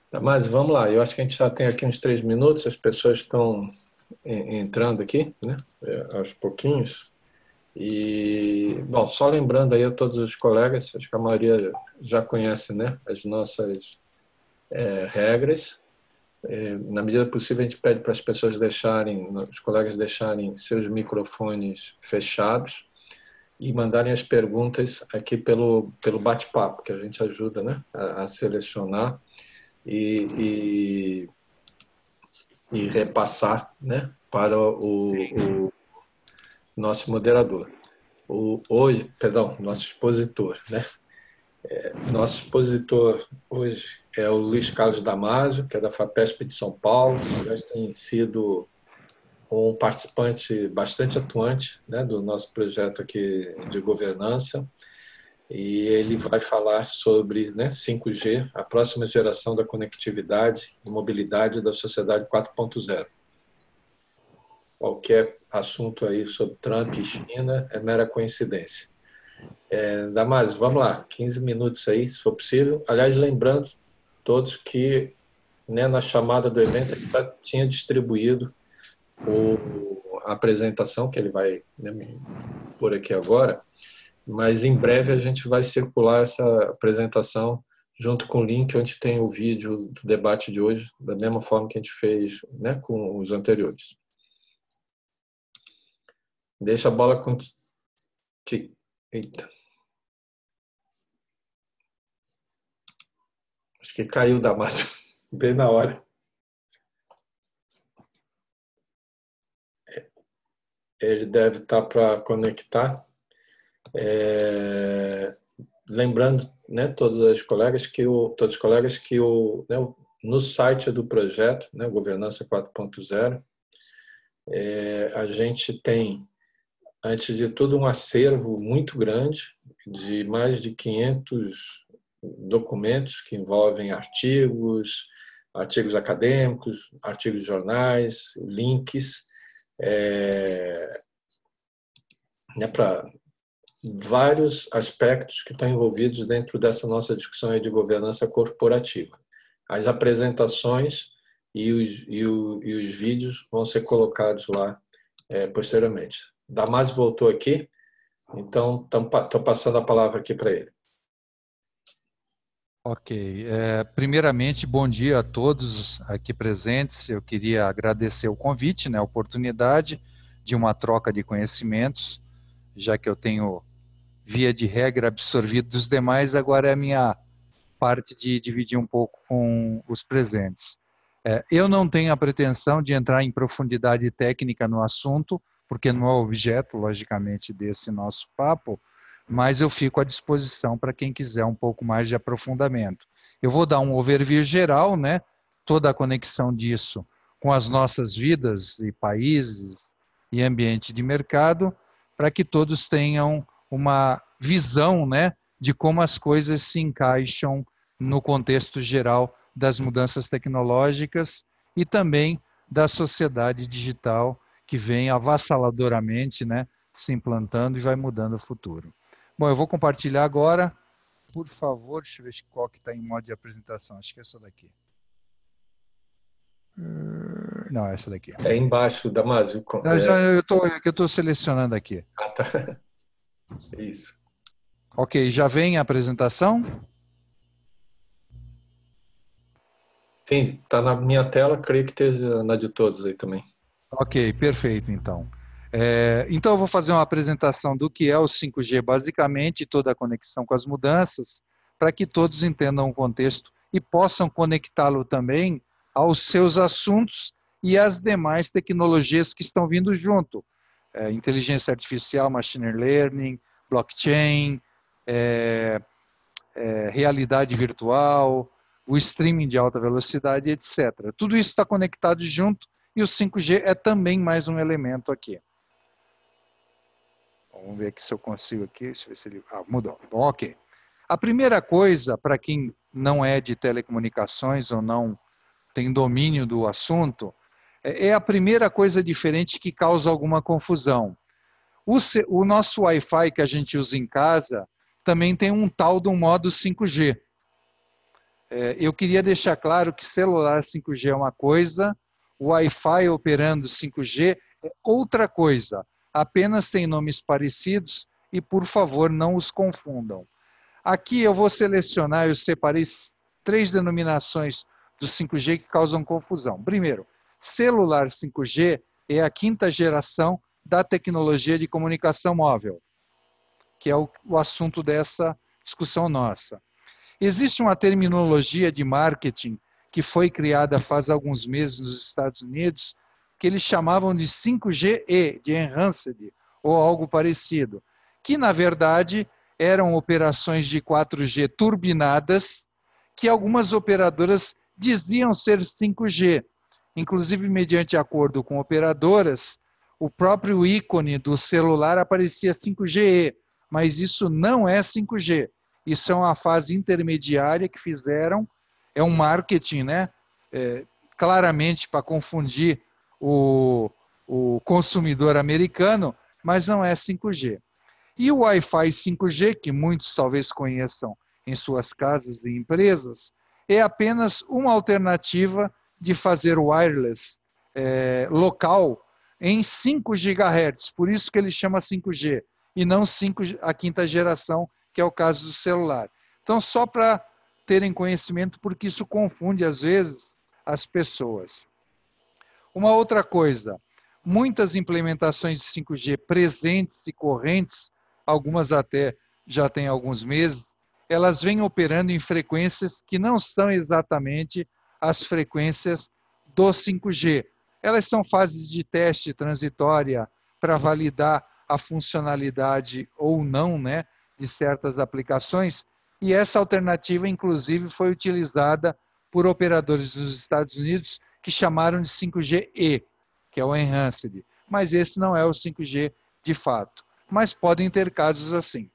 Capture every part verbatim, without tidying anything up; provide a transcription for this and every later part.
Mas vamos lá, eu acho que a gente já tem aqui uns três minutos, as pessoas estão en- entrando aqui, né, é, aos pouquinhos. E, bom, só lembrando aí a todos os colegas, acho que a maioria já conhece, né, as nossas é, regras. É, na medida do possível, a gente pede para as pessoas deixarem, os colegas deixarem seus microfones fechados e mandarem as perguntas aqui pelo, pelo bate-papo, que a gente ajuda, né, a, a selecionar e, e e repassar, né, para o, o nosso moderador. O, hoje, perdão, nosso expositor, né? Nosso expositor hoje é o Luiz Carlos Damasio, que é da FAPESP de São Paulo. Aliás, tem sido um participante bastante atuante, né, do nosso projeto aqui de governança. E ele vai falar sobre, né, cinco G, a próxima geração da conectividade e mobilidade da sociedade quatro ponto zero. Qualquer assunto aí sobre Trump e China é mera coincidência. É, Damásio, vamos lá, quinze minutos aí, se for possível. Aliás, lembrando todos que, né, na chamada do evento ele já tinha distribuído o, a apresentação que ele vai, né, por aqui agora, mas em breve a gente vai circular essa apresentação junto com o link onde tem o vídeo do debate de hoje, da mesma forma que a gente fez, né, com os anteriores. Deixa a bola com... Eita. Acho que caiu o Damasio, bem na hora. Ele deve estar para conectar. É... Lembrando, né, todos os colegas que o, todos os colegas que o, né, no site do projeto, né, Governança quatro ponto zero, é, a gente tem, antes de tudo, um acervo muito grande de mais de quinhentos documentos que envolvem artigos, artigos acadêmicos, artigos de jornais, links, é, né, para vários aspectos que estão envolvidos dentro dessa nossa discussão aí de governança corporativa. As apresentações e os, e o, e os vídeos vão ser colocados lá é, posteriormente. Damasio voltou aqui, então estou passando a palavra aqui para ele. Ok. É, primeiramente, bom dia a todos aqui presentes. Eu queria agradecer o convite, né, a oportunidade de uma troca de conhecimentos, já que eu tenho, via de regra, absorvido dos demais, agora é a minha parte de dividir um pouco com os presentes. É, eu não tenho a pretensão de entrar em profundidade técnica no assunto, porque não é o objeto, logicamente, desse nosso papo, mas eu fico à disposição para quem quiser um pouco mais de aprofundamento. Eu vou dar um overview geral, né? Toda a conexão disso com as nossas vidas e países e ambiente de mercado, para que todos tenham uma visão, né, de como as coisas se encaixam no contexto geral das mudanças tecnológicas e também da sociedade digital que vem avassaladoramente, né, se implantando e vai mudando o futuro. Bom, eu vou compartilhar agora. Por favor, deixa eu ver qual que está em modo de apresentação. Acho que é essa daqui. Não, é essa daqui. É embaixo, Damasio. Eu já- É... eu tô- eu estou selecionando aqui. Ah, tá. Isso. Ok, já vem a apresentação? Sim, está na minha tela, creio que esteja na de todos aí também. Ok, perfeito, então. É, então, eu vou fazer uma apresentação do que é o cinco G, basicamente, toda a conexão com as mudanças, para que todos entendam o contexto e possam conectá-lo também aos seus assuntos e às demais tecnologias que estão vindo junto. É, inteligência artificial, machine learning, blockchain, é, é, realidade virtual, o streaming de alta velocidade, etcétera. Tudo isso está conectado junto e o cinco G é também mais um elemento aqui. Vamos ver aqui se eu consigo aqui. Deixa eu ver se ele... Ah, mudou. Bom, ok. A primeira coisa, para quem não é de telecomunicações ou não tem domínio do assunto, é a primeira coisa diferente que causa alguma confusão. O, o nosso Wi-Fi que a gente usa em casa também tem um tal do modo cinco G. É, eu queria deixar claro que celular cinco G é uma coisa, o Wi-Fi operando cinco G é outra coisa. Apenas tem nomes parecidos e, por favor, não os confundam. Aqui eu vou selecionar, eu separei três denominações do cinco G que causam confusão. Primeiro, celular cinco G é a quinta geração da tecnologia de comunicação móvel, que é o, o assunto dessa discussão nossa. Existe uma terminologia de marketing que foi criada faz alguns meses nos Estados Unidos, que eles chamavam de cinco G E, de Enhanced, ou algo parecido, que, na verdade, eram operações de quatro G turbinadas, que algumas operadoras diziam ser cinco G. Inclusive, mediante acordo com operadoras, o próprio ícone do celular aparecia cinco G E, mas isso não é cinco G. Isso é uma fase intermediária que fizeram, é um marketing, né? É, claramente para confundir o, o consumidor americano, mas não é cinco G. E o Wi-Fi cinco G, que muitos talvez conheçam em suas casas e empresas, é apenas uma alternativa de fazer wireless é, local em cinco gigahertz, por isso que ele chama cinco G, e não cinco, a quinta geração, que é o caso do celular. Então, só para terem conhecimento, porque isso confunde, às vezes, as pessoas. Uma outra coisa, muitas implementações de cinco G presentes e correntes, algumas até já têm alguns meses, elas vêm operando em frequências que não são exatamente as frequências do cinco G. Elas são fases de teste transitória para validar a funcionalidade ou não, né, de certas aplicações, e essa alternativa, inclusive, foi utilizada por operadores dos Estados Unidos que chamaram de cinco G E, que é o Enhanced, mas esse não é o cinco G de fato, mas podem ter casos assim.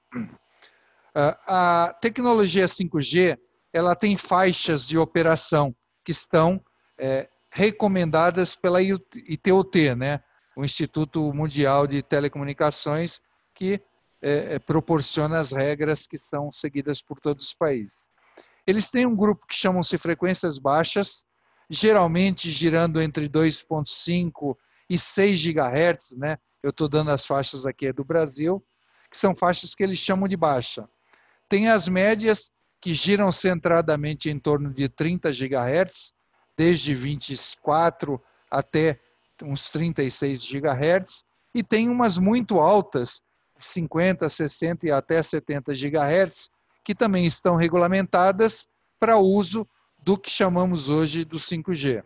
A tecnologia cinco G, ela tem faixas de operação que estão é, recomendadas pela I T U T, né? O Instituto Mundial de Telecomunicações, que é, proporciona as regras que são seguidas por todos os países. Eles têm um grupo que chamam-se frequências baixas, geralmente girando entre dois ponto cinco e seis gigahertz, né? Eu estou dando as faixas aqui do Brasil, que são faixas que eles chamam de baixa. Tem as médias, que giram centradamente em torno de trinta gigahertz, desde vinte e quatro até uns trinta e seis gigahertz, e tem umas muito altas, cinquenta, sessenta e até setenta gigahertz, que também estão regulamentadas para uso do que chamamos hoje do cinco G.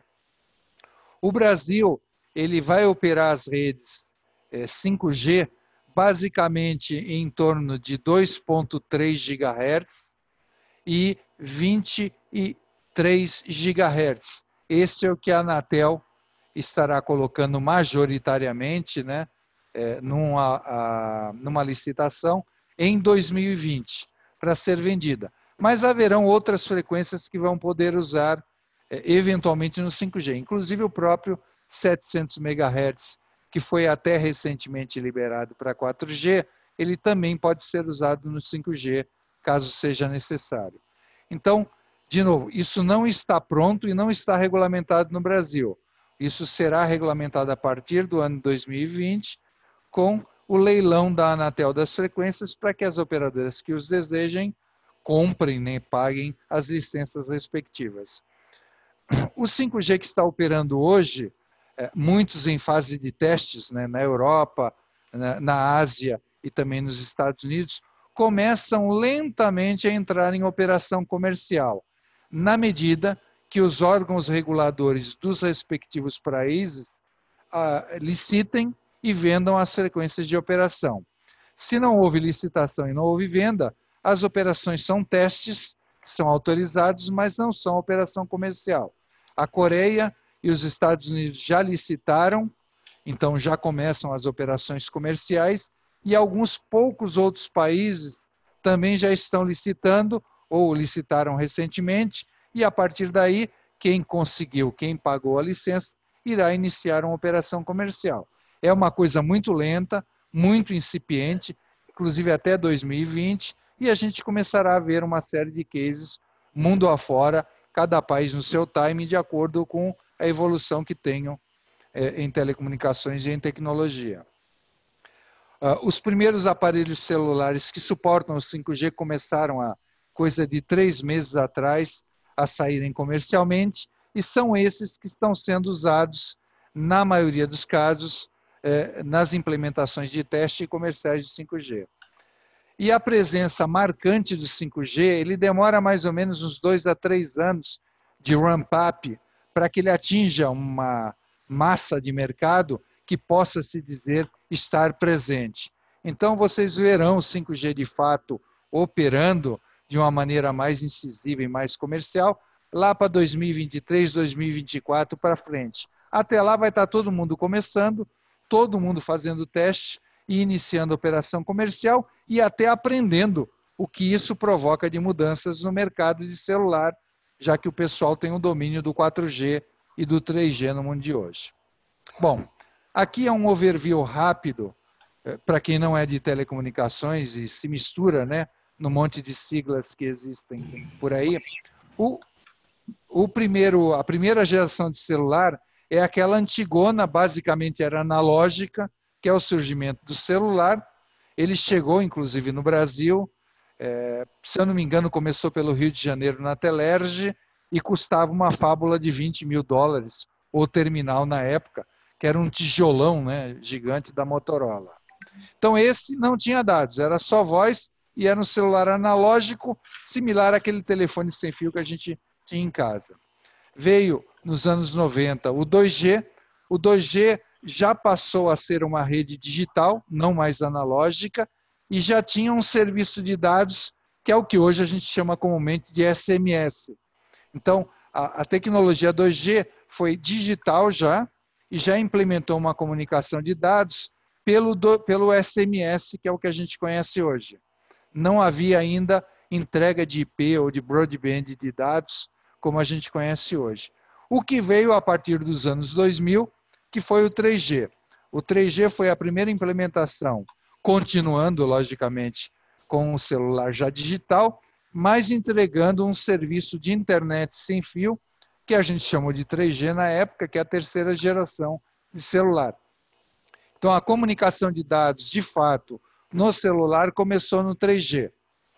O Brasil, ele vai operar as redes é, cinco G basicamente em torno de dois ponto três gigahertz e vinte e três gigahertz. Este é o que a Anatel estará colocando majoritariamente, né, é, numa, a, numa licitação em dois mil e vinte para ser vendida. Mas haverão outras frequências que vão poder usar é, eventualmente no cinco G, inclusive o próprio setecentos megahertz, que foi até recentemente liberado para quatro G, ele também pode ser usado no cinco G, caso seja necessário. Então, de novo, isso não está pronto e não está regulamentado no Brasil. Isso será regulamentado a partir do ano dois mil e vinte, com o leilão da Anatel das frequências, para que as operadoras que os desejem comprem, né, paguem as licenças respectivas. O cinco G que está operando hoje, é, muitos em fase de testes, né, na Europa, na, na Ásia e também nos Estados Unidos, começam lentamente a entrar em operação comercial, na medida que os órgãos reguladores dos respectivos países ah, licitem e vendam as frequências de operação. Se não houve licitação e não houve venda, as operações são testes, que são autorizados, mas não são operação comercial. A Coreia e os Estados Unidos já licitaram, então já começam as operações comerciais, e alguns poucos outros países também já estão licitando, ou licitaram recentemente, e a partir daí, quem conseguiu, quem pagou a licença, irá iniciar uma operação comercial. É uma coisa muito lenta, muito incipiente, inclusive até dois mil e vinte, e a gente começará a ver uma série de cases mundo afora, cada país no seu time, de acordo com a evolução que tenham é, em telecomunicações e em tecnologia. Uh, os primeiros aparelhos celulares que suportam o cinco G começaram há coisa de três meses atrás a saírem comercialmente, e são esses que estão sendo usados, na maioria dos casos, eh, nas implementações de teste e comerciais de cinco G. E a presença marcante do cinco G, ele demora mais ou menos uns dois a três anos de ramp-up para que ele atinja uma massa de mercado que possa se dizer estar presente. Então, vocês verão o cinco G de fato operando de uma maneira mais incisiva e mais comercial lá para dois mil e vinte e três, dois mil e vinte e quatro para frente. Até lá vai estar todo mundo começando, todo mundo fazendo teste e iniciando a operação comercial e até aprendendo o que isso provoca de mudanças no mercado de celular, já que o pessoal tem o domínio do quatro G e do três G no mundo de hoje. Bom, aqui é um overview rápido, para quem não é de telecomunicações e se mistura, né, no monte de siglas que existem por aí. O, o primeiro, a primeira geração de celular é aquela antigona, basicamente era analógica, que é o surgimento do celular. Ele chegou, inclusive, no Brasil, é, se eu não me engano, começou pelo Rio de Janeiro na Telerge e custava uma fábula de vinte mil dólares, o terminal na época, que era um tijolão, né, gigante da Motorola. Então esse não tinha dados, era só voz e era um celular analógico, similar àquele telefone sem fio que a gente tinha em casa. Veio nos anos noventa o dois G, o dois G já passou a ser uma rede digital, não mais analógica, e já tinha um serviço de dados que é o que hoje a gente chama comumente de S M S. Então, a, a tecnologia dois G foi digital já, e já implementou uma comunicação de dados pelo, do, pelo S M S, que é o que a gente conhece hoje. Não havia ainda entrega de I P ou de broadband de dados, como a gente conhece hoje. O que veio a partir dos anos dois mil, que foi o três G. O três G foi a primeira implementação, continuando, logicamente, com o celular já digital, mas entregando um serviço de internet sem fio, que a gente chamou de três G na época, que é a terceira geração de celular. Então, a comunicação de dados, de fato, no celular começou no três G.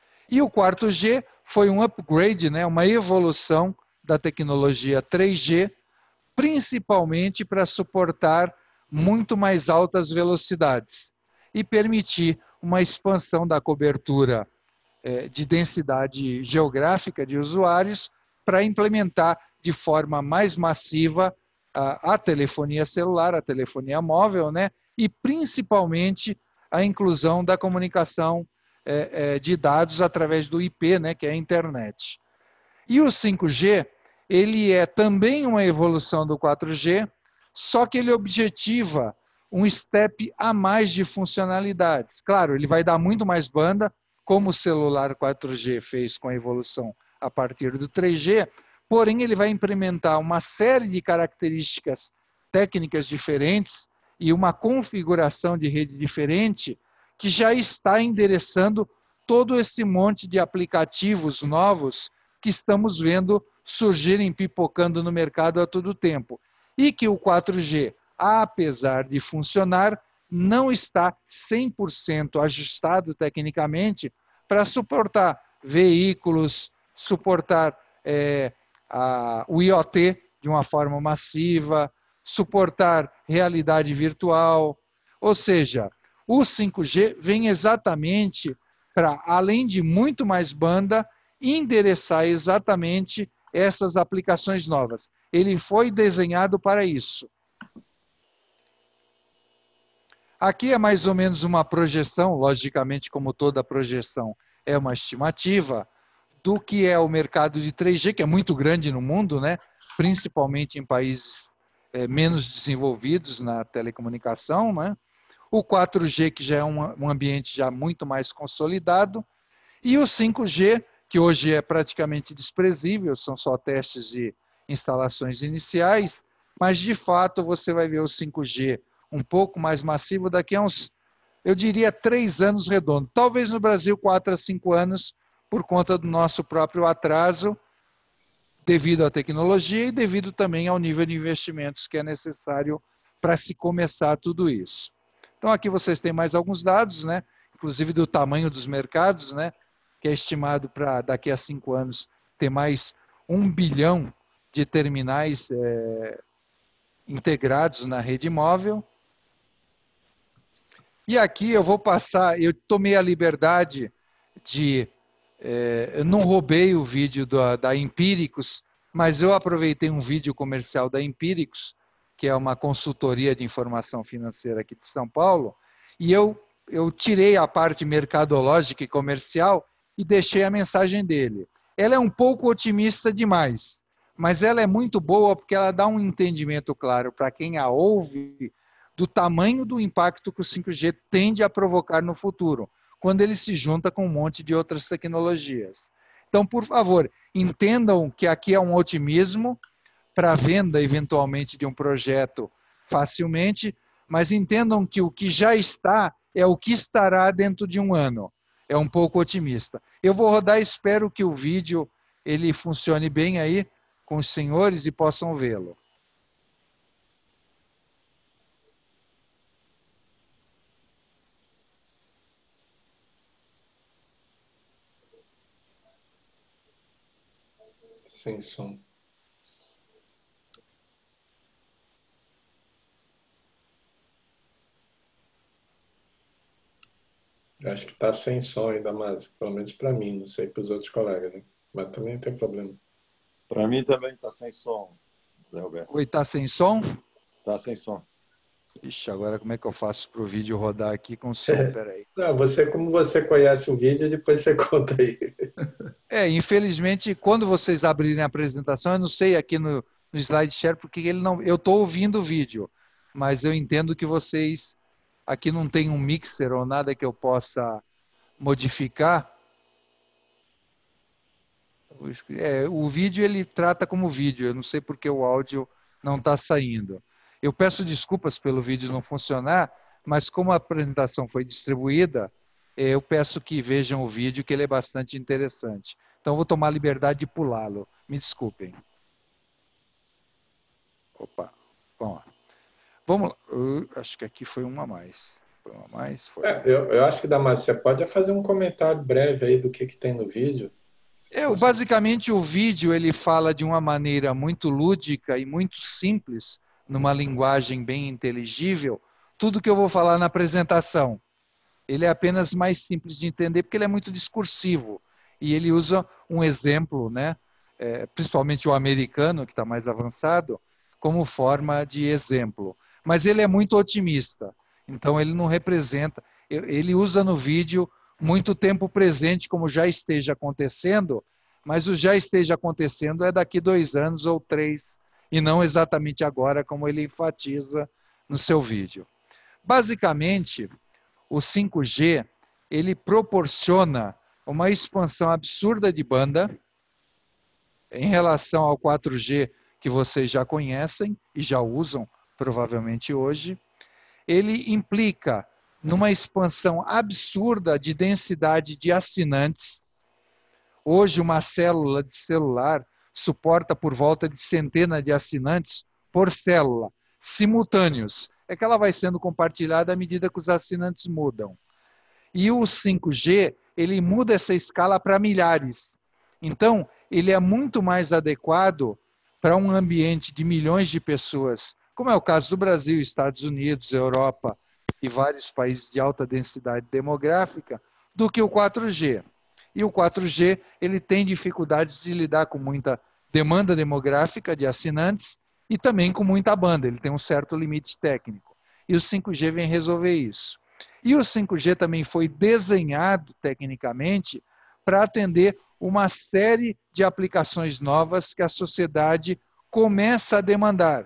E o quarto G foi um upgrade, né, uma evolução da tecnologia três G, principalmente para suportar muito mais altas velocidades e permitir uma expansão da cobertura eh, de densidade geográfica de usuários para implementar de forma mais massiva a, a telefonia celular, a telefonia móvel, né? E principalmente a inclusão da comunicação é, é, de dados através do I P, né? Que é a internet. E o cinco G, ele é também uma evolução do quatro G, só que ele objetiva um step a mais de funcionalidades. Claro, ele vai dar muito mais banda, como o celular quatro G fez com a evolução a partir do três G, porém ele vai implementar uma série de características técnicas diferentes e uma configuração de rede diferente que já está endereçando todo esse monte de aplicativos novos que estamos vendo surgirem, pipocando no mercado a todo tempo. E que o quatro G, apesar de funcionar, não está cem por cento ajustado tecnicamente para suportar veículos, suportar é, a, o I O T de uma forma massiva, suportar realidade virtual. Ou seja, o cinco G vem exatamente para, além de muito mais banda, endereçar exatamente essas aplicações novas. Ele foi desenhado para isso. Aqui é mais ou menos uma projeção, logicamente, como toda projeção é uma estimativa, do que é o mercado de três G, que é muito grande no mundo, né? Principalmente em países é, menos desenvolvidos na telecomunicação, né? O quatro G, que já é um, um ambiente já muito mais consolidado, e o cinco G, que hoje é praticamente desprezível, são só testes de instalações iniciais, mas de fato você vai ver o cinco G um pouco mais massivo daqui a uns, eu diria, três anos redondo. Talvez no Brasil, quatro a cinco anos, por conta do nosso próprio atraso devido à tecnologia e devido também ao nível de investimentos que é necessário para se começar tudo isso. Então aqui vocês têm mais alguns dados, né? Inclusive do tamanho dos mercados, né? Que é estimado para daqui a cinco anos ter mais um bilhão de terminais é, integrados na rede móvel. E aqui eu vou passar, eu tomei a liberdade de, é, eu não roubei o vídeo da, da Empíricos, mas eu aproveitei um vídeo comercial da Empíricos, que é uma consultoria de informação financeira aqui de São Paulo, e eu, eu tirei a parte mercadológica e comercial e deixei a mensagem dele. Ela é um pouco otimista demais, mas ela é muito boa porque ela dá um entendimento claro para quem a ouve do tamanho do impacto que o cinco G tende a provocar no futuro, quando ele se junta com um monte de outras tecnologias. Então, por favor, entendam que aqui é um otimismo para a venda, eventualmente, de um projeto facilmente, mas entendam que o que já está é o que estará dentro de um ano. É um pouco otimista. Eu vou rodar, espero que o vídeo ele funcione bem aí com os senhores e possam vê-lo. Sem som. Acho que está sem som ainda mais, pelo menos para mim, não sei para os outros colegas, hein? Mas também não tem problema. Para mim também está sem som, Zé Roberto. Oi, está sem som? Está sem som. Ixi, agora como é que eu faço para o vídeo rodar aqui com som? Peraí. Não, você, como você conhece o vídeo, depois você conta aí. É, infelizmente, quando vocês abrirem a apresentação, eu não sei aqui no, no SlideShare, porque ele não. Eu estou ouvindo o vídeo, mas eu entendo que vocês aqui não tem um mixer ou nada que eu possa modificar. É, o vídeo ele trata como vídeo, eu não sei porque o áudio não está saindo. Eu peço desculpas pelo vídeo não funcionar, mas como a apresentação foi distribuída, eu peço que vejam o vídeo, que ele é bastante interessante. Então, eu vou tomar a liberdade de pulá-lo. Me desculpem. Opa, bom, vamos lá. Uh, acho que aqui foi uma a mais. Foi uma a mais? Foi. É, eu, eu acho que, Damasio, você pode fazer um comentário breve aí do que, que tem no vídeo. É, basicamente, o vídeo ele fala de uma maneira muito lúdica e muito simples, numa linguagem bem inteligível, tudo que eu vou falar na apresentação. Ele é apenas mais simples de entender porque ele é muito discursivo e ele usa um exemplo, né, é, principalmente o americano, que está mais avançado, como forma de exemplo. Mas ele é muito otimista, então ele não representa, ele usa no vídeo muito tempo presente, como já esteja acontecendo, mas o já esteja acontecendo é daqui dois anos ou três, e não exatamente agora, como ele enfatiza no seu vídeo. Basicamente, o cinco G, ele proporciona uma expansão absurda de banda em relação ao quatro G, que vocês já conhecem e já usam, provavelmente hoje. Ele implica numa expansão absurda de densidade de assinantes. Hoje, uma célula de celular suporta por volta de centenas de assinantes por célula, simultâneos. É que ela vai sendo compartilhada à medida que os assinantes mudam. E o cinco G, ele muda essa escala para milhares. Então, ele é muito mais adequado para um ambiente de milhões de pessoas, como é o caso do Brasil, Estados Unidos, Europa e vários países de alta densidade demográfica, do que o quatro G. E o quatro G, ele tem dificuldades de lidar com muita demanda demográfica de assinantes e também com muita banda, ele tem um certo limite técnico. E o cinco G vem resolver isso. E o cinco G também foi desenhado tecnicamente para atender uma série de aplicações novas que a sociedade começa a demandar,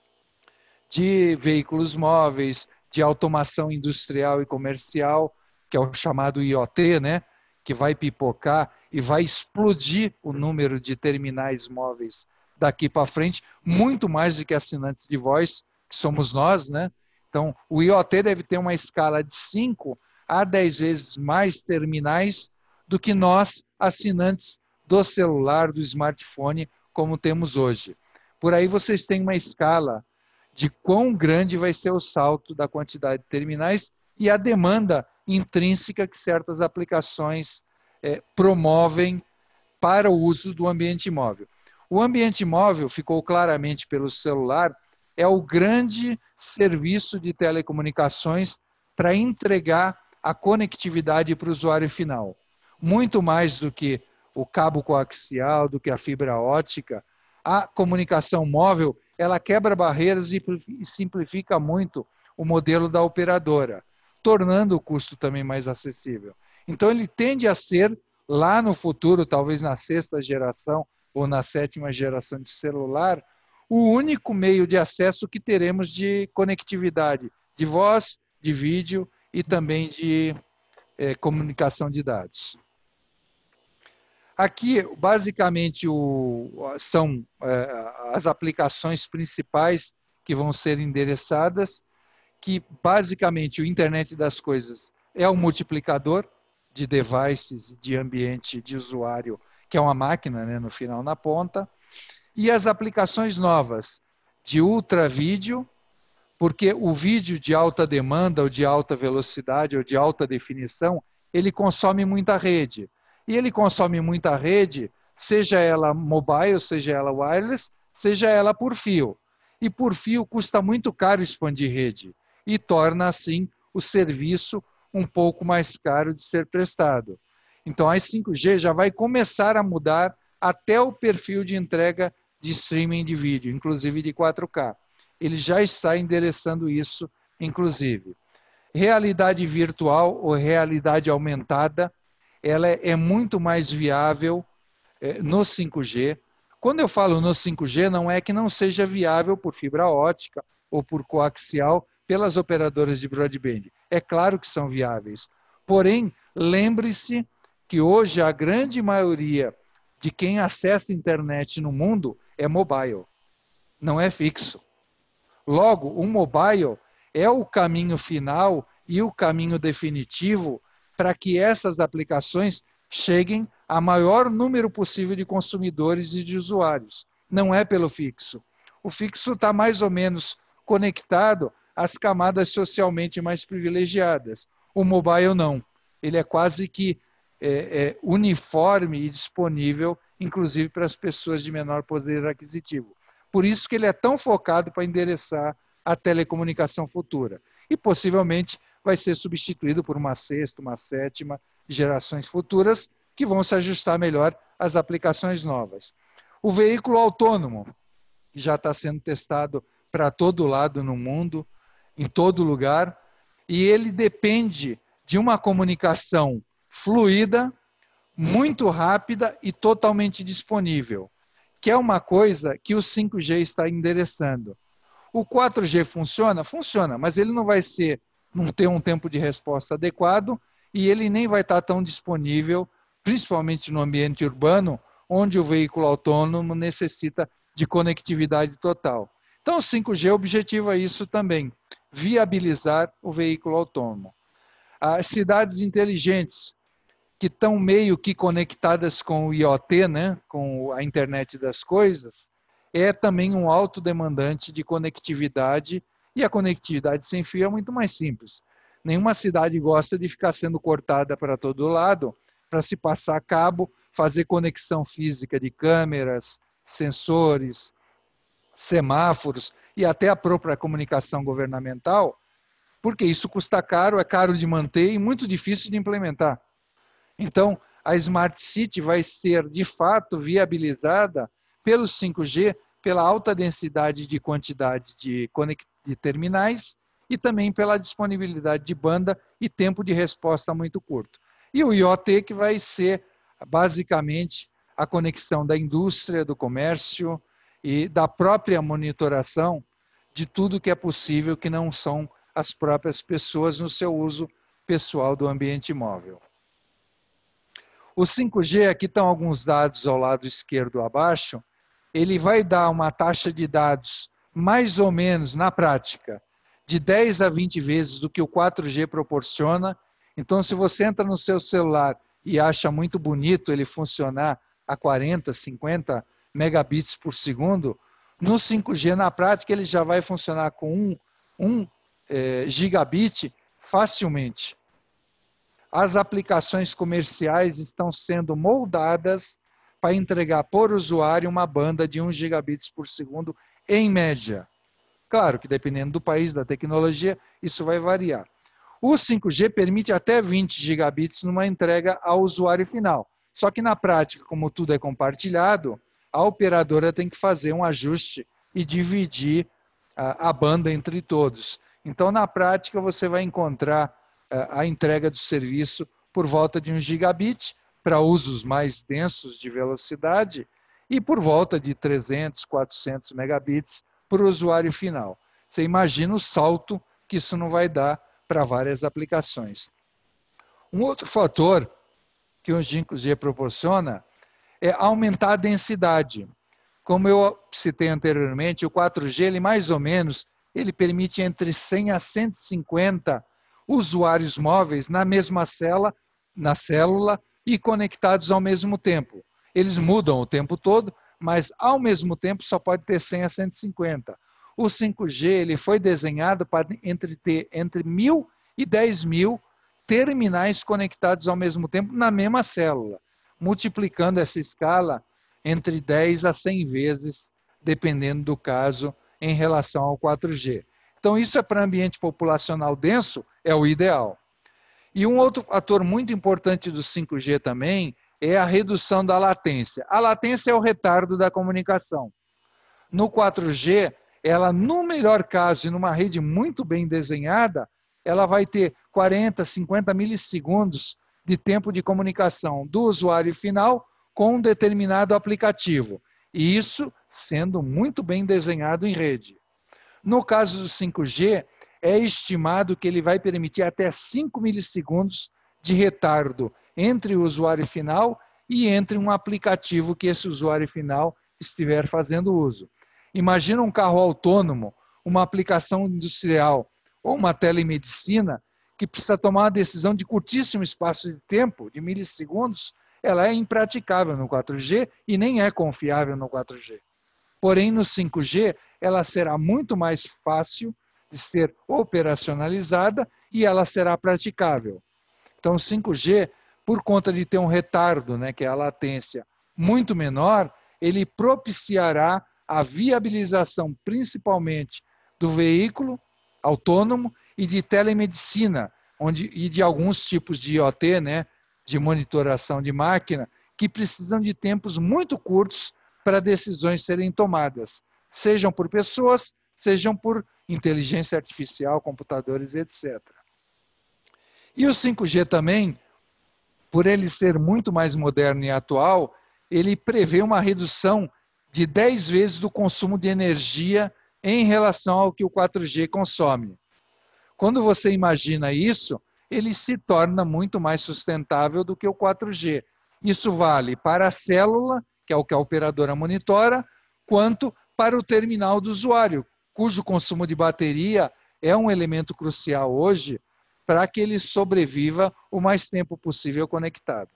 de veículos móveis, de automação industrial e comercial, que é o chamado I O T, né? Que vai pipocar e vai explodir o número de terminais móveis daqui para frente, muito mais do que assinantes de voz, que somos nós, né? Então, o I O T deve ter uma escala de cinco a dez vezes mais terminais do que nós, assinantes do celular, do smartphone, como temos hoje. Por aí vocês têm uma escala de quão grande vai ser o salto da quantidade de terminais e a demanda intrínseca que certas aplicações eh, promovem para o uso do ambiente móvel. O ambiente móvel, ficou claramente pelo celular, é o grande serviço de telecomunicações para entregar a conectividade para o usuário final. Muito mais do que o cabo coaxial, do que a fibra ótica, a comunicação móvel, ela quebra barreiras e simplifica muito o modelo da operadora, tornando o custo também mais acessível. Então, ele tende a ser, lá no futuro, talvez na sexta geração ou na sétima geração de celular, o único meio de acesso que teremos de conectividade de voz, de vídeo e também de eh, comunicação de dados. Aqui, basicamente, o, são eh, as aplicações principais que vão ser endereçadas, que, basicamente, o Internet das Coisas é o multiplicador de devices, de ambiente de usuário, que é uma máquina, né, no final, na ponta, e as aplicações novas de ultra vídeo, porque o vídeo de alta demanda, ou de alta velocidade, ou de alta definição, ele consome muita rede. E ele consome muita rede, seja ela mobile, seja ela wireless, seja ela por fio. E por fio custa muito caro expandir rede e torna, assim, o serviço um pouco mais caro de ser prestado. Então, a cinco G já vai começar a mudar até o perfil de entrega de streaming de vídeo, inclusive de quatro K. Ele já está endereçando isso, inclusive. Realidade virtual ou realidade aumentada, ela é muito mais viável é, no cinco G. Quando eu falo no cinco G, não é que não seja viável por fibra ótica ou por coaxial pelas operadoras de broadband. É claro que são viáveis. Porém, lembre-se que hoje a grande maioria de quem acessa a internet no mundo é mobile, não é fixo. Logo, o mobile é o caminho final e o caminho definitivo para que essas aplicações cheguem a maior número possível de consumidores e de usuários. Não é pelo fixo. O fixo está mais ou menos conectado às camadas socialmente mais privilegiadas. O mobile não. Ele é quase que é, é, uniforme e disponível, inclusive para as pessoas de menor poder aquisitivo. Por isso que ele é tão focado para endereçar a telecomunicação futura. E possivelmente vai ser substituído por uma sexta, uma sétima gerações futuras que vão se ajustar melhor às aplicações novas. O veículo autônomo, que já está sendo testado para todo lado no mundo, em todo lugar, e ele depende de uma comunicação fluida, muito rápida e totalmente disponível, que é uma coisa que o cinco G está endereçando. O quatro G funciona? Funciona, mas ele não vai ser, não ter um tempo de resposta adequado e ele nem vai estar tão disponível, principalmente no ambiente urbano, onde o veículo autônomo necessita de conectividade total. Então, o cinco G objetiva isso também, viabilizar o veículo autônomo. As cidades inteligentes, que estão meio que conectadas com o I O T, né, com a internet das coisas, é também um alto demandante de conectividade, e a conectividade sem fio é muito mais simples. Nenhuma cidade gosta de ficar sendo cortada para todo lado, para se passar cabo, fazer conexão física de câmeras, sensores, semáforos e até a própria comunicação governamental, porque isso custa caro, é caro de manter e muito difícil de implementar. Então, a Smart City vai ser, de fato, viabilizada pelo cinco G, pela alta densidade de quantidade de, de terminais e também pela disponibilidade de banda e tempo de resposta muito curto. E o I O T, que vai ser, basicamente, a conexão da indústria, do comércio e da própria monitoração de tudo que é possível, que não são as próprias pessoas no seu uso pessoal do ambiente móvel. O cinco G, aqui estão alguns dados ao lado esquerdo abaixo, ele vai dar uma taxa de dados mais ou menos, na prática, de dez a vinte vezes do que o quatro G proporciona. Então, se você entra no seu celular e acha muito bonito ele funcionar a quarenta, cinquenta megabits por segundo, no cinco G, na prática, ele já vai funcionar com um, um é, gigabit facilmente. As aplicações comerciais estão sendo moldadas para entregar por usuário uma banda de um gigabits por segundo em média. Claro que dependendo do país, da tecnologia, isso vai variar. O cinco G permite até vinte gigabits numa entrega ao usuário final. Só que na prática, como tudo é compartilhado, a operadora tem que fazer um ajuste e dividir a, a banda entre todos. Então, na prática, você vai encontrar a, a entrega do serviço por volta de um gigabit para usos mais densos de velocidade e por volta de trezentos, quatrocentos megabits para o usuário final. Você imagina o salto que isso não vai dar para várias aplicações. Um outro fator que o cinco G proporciona é aumentar a densidade. Como eu citei anteriormente, o quatro G, ele mais ou menos, ele permite entre cem a cento e cinquenta usuários móveis na mesma célula, na célula e conectados ao mesmo tempo. Eles mudam o tempo todo, mas ao mesmo tempo só pode ter cem a cento e cinquenta. O cinco G ele foi desenhado para entre ter entre mil e dez mil terminais conectados ao mesmo tempo na mesma célula, multiplicando essa escala entre dez a cem vezes, dependendo do caso, em relação ao quatro G. Então, isso é para ambiente populacional denso, é o ideal. E um outro fator muito importante do cinco G também é a redução da latência. A latência é o retardo da comunicação. No quatro G, ela, no melhor caso, e numa rede muito bem desenhada, ela vai ter quarenta, cinquenta milissegundos de tempo de comunicação do usuário final com um determinado aplicativo. E isso sendo muito bem desenhado em rede. No caso do cinco G, é estimado que ele vai permitir até cinco milissegundos de retardo entre o usuário final e entre um aplicativo que esse usuário final estiver fazendo uso. Imagina um carro autônomo, uma aplicação industrial ou uma telemedicina que precisa tomar uma decisão de curtíssimo espaço de tempo, de milissegundos, ela é impraticável no quatro G e nem é confiável no quatro G. Porém, no cinco G, ela será muito mais fácil de ser operacionalizada e ela será praticável. Então, o cinco G, por conta de ter um retardo, né, que é a latência, muito menor, ele propiciará a viabilização, principalmente, do veículo autônomo e de telemedicina, onde, e de alguns tipos de I O T, né, de monitoração de máquina, que precisam de tempos muito curtos para decisões serem tomadas, sejam por pessoas, sejam por inteligência artificial, computadores, etcétera. E o cinco G também, por ele ser muito mais moderno e atual, ele prevê uma redução de dez vezes do consumo de energia em relação ao que o quatro G consome. Quando você imagina isso, ele se torna muito mais sustentável do que o quatro G. Isso vale para a célula, que é o que a operadora monitora, quanto para o terminal do usuário, cujo consumo de bateria é um elemento crucial hoje para que ele sobreviva o mais tempo possível conectado.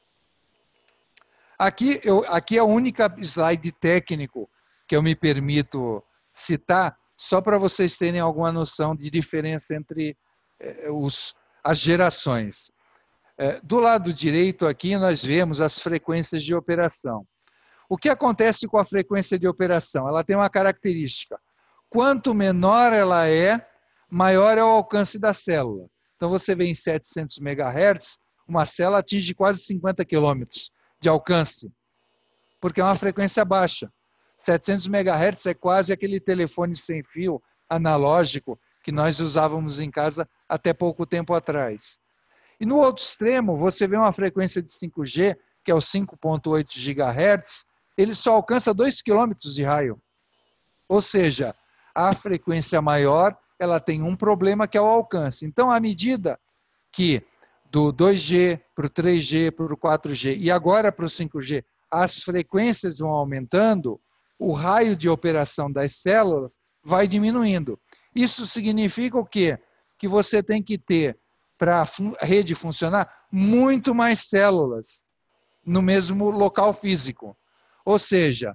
Aqui, eu, aqui é a única slide técnico que eu me permito citar, só para vocês terem alguma noção de diferença entre eh, os, as gerações. Eh, do lado direito aqui nós vemos as frequências de operação. O que acontece com a frequência de operação? Ela tem uma característica. Quanto menor ela é, maior é o alcance da célula. Então você vê em setecentos megahertz, uma célula atinge quase cinquenta quilômetros de alcance, porque é uma frequência baixa. setecentos megahertz é quase aquele telefone sem fio analógico que nós usávamos em casa até pouco tempo atrás. E no outro extremo, você vê uma frequência de cinco G, que é o cinco ponto oito gigahertz, ele só alcança dois quilômetros de raio. Ou seja, a frequência maior, ela tem um problema que é o alcance. Então, à medida que do dois G para o três G, para o quatro G e agora para o cinco G, as frequências vão aumentando, o raio de operação das células vai diminuindo. Isso significa o quê? Que você tem que ter, para a rede funcionar, muito mais células no mesmo local físico. Ou seja,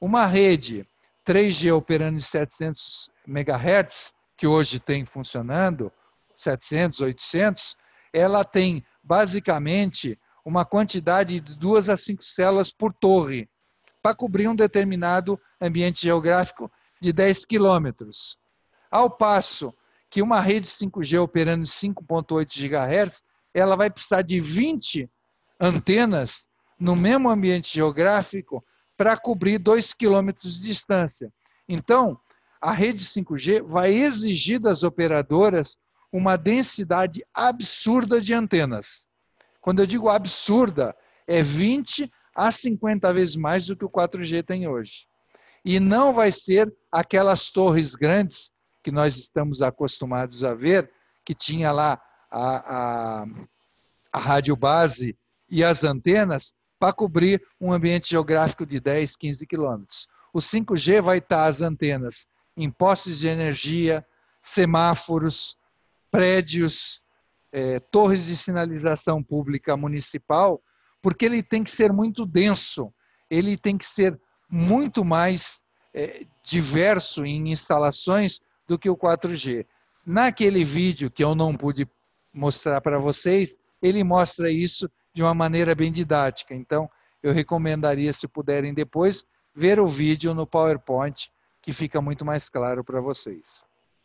Uma rede três G operando em setecentos megahertz, que hoje tem funcionando, setecentos, oitocentos, ela tem basicamente uma quantidade de duas a cinco células por torre, para cobrir um determinado ambiente geográfico de dez quilômetros. Ao passo que uma rede cinco G operando em cinco ponto oito gigahertz, ela vai precisar de vinte antenas no mesmo ambiente geográfico para cobrir dois quilômetros de distância. Então, a rede cinco G vai exigir das operadoras uma densidade absurda de antenas. Quando eu digo absurda, é vinte a cinquenta vezes mais do que o quatro G tem hoje. E não vai ser aquelas torres grandes que nós estamos acostumados a ver, que tinha lá a, a, a rádio base e as antenas para cobrir um ambiente geográfico de dez, quinze quilômetros. O cinco G vai estar as antenas em postes de energia, semáforos, prédios, eh, torres de sinalização pública municipal, porque ele tem que ser muito denso, ele tem que ser muito mais eh, diverso em instalações do que o quatro G. Naquele vídeo que eu não pude mostrar para vocês, ele mostra isso de uma maneira bem didática. Então, eu recomendaria, se puderem depois, ver o vídeo no PowerPoint, que fica muito mais claro para vocês.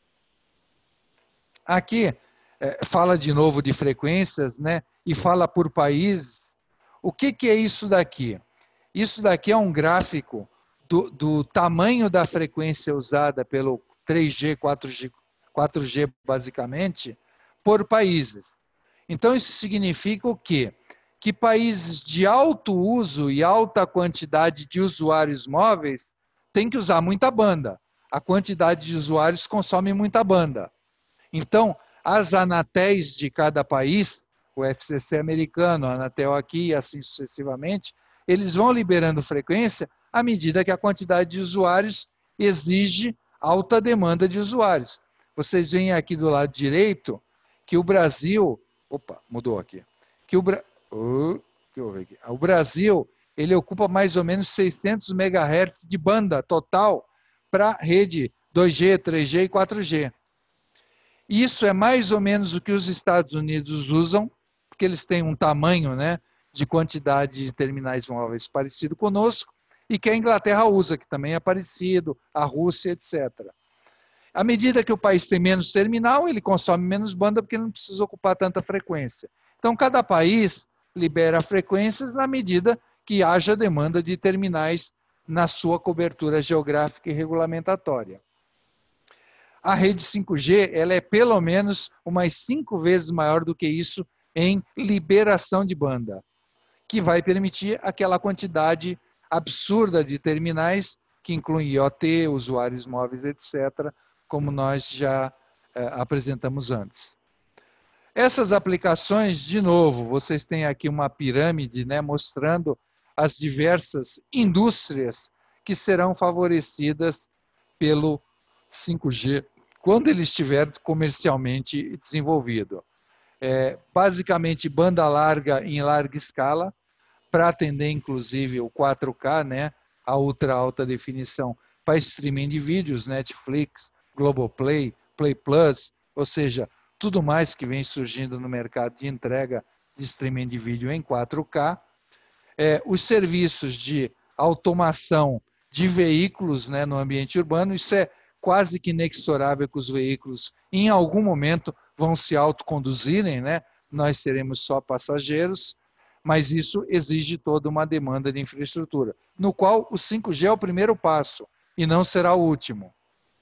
Aqui, é, fala de novo de frequências, né? E fala por países. O que, que é isso daqui? Isso daqui é um gráfico do, do tamanho da frequência usada pelo três G, quatro G, quatro G basicamente, por países. Então, isso significa o quê? Que países de alto uso e alta quantidade de usuários móveis têm que usar muita banda. A quantidade de usuários consome muita banda. Então, as Anatéis de cada país, o F C C americano, a Anatel aqui e assim sucessivamente, eles vão liberando frequência à medida que a quantidade de usuários exige alta demanda de usuários. Vocês veem aqui do lado direito que o Brasil... Opa, mudou aqui. Que o, Bra... oh, que eu aqui. o Brasil ele ocupa mais ou menos seiscentos megahertz de banda total para rede dois G, três G e quatro G. Isso é mais ou menos o que os Estados Unidos usam, porque eles têm um tamanho, né, de quantidade de terminais móveis parecido conosco, e que a Inglaterra usa, que também é parecido, a Rússia, etcétera. À medida que o país tem menos terminal, ele consome menos banda, porque ele não precisa ocupar tanta frequência. Então, cada país libera frequências na medida que haja demanda de terminais na sua cobertura geográfica e regulamentatória. A rede cinco G ela é pelo menos umas cinco vezes maior do que isso em liberação de banda, que vai permitir aquela quantidade absurda de terminais, que inclui I O T, usuários móveis, etcétera, como nós já eh, apresentamos antes. Essas aplicações, de novo, vocês têm aqui uma pirâmide, né, mostrando as diversas indústrias que serão favorecidas pelo cinco G quando ele estiver comercialmente desenvolvido. É, basicamente, banda larga em larga escala, para atender, inclusive, o quatro K, né, a ultra alta definição, para streaming de vídeos, Netflix, Globoplay, Play Plus, ou seja, tudo mais que vem surgindo no mercado de entrega de streaming de vídeo em quatro K. É, os serviços de automação de veículos, né, no ambiente urbano, isso é quase que inexorável que os veículos, em algum momento, vão se autoconduzirem, né? Nós seremos só passageiros, mas isso exige toda uma demanda de infraestrutura, no qual o cinco G é o primeiro passo e não será o último.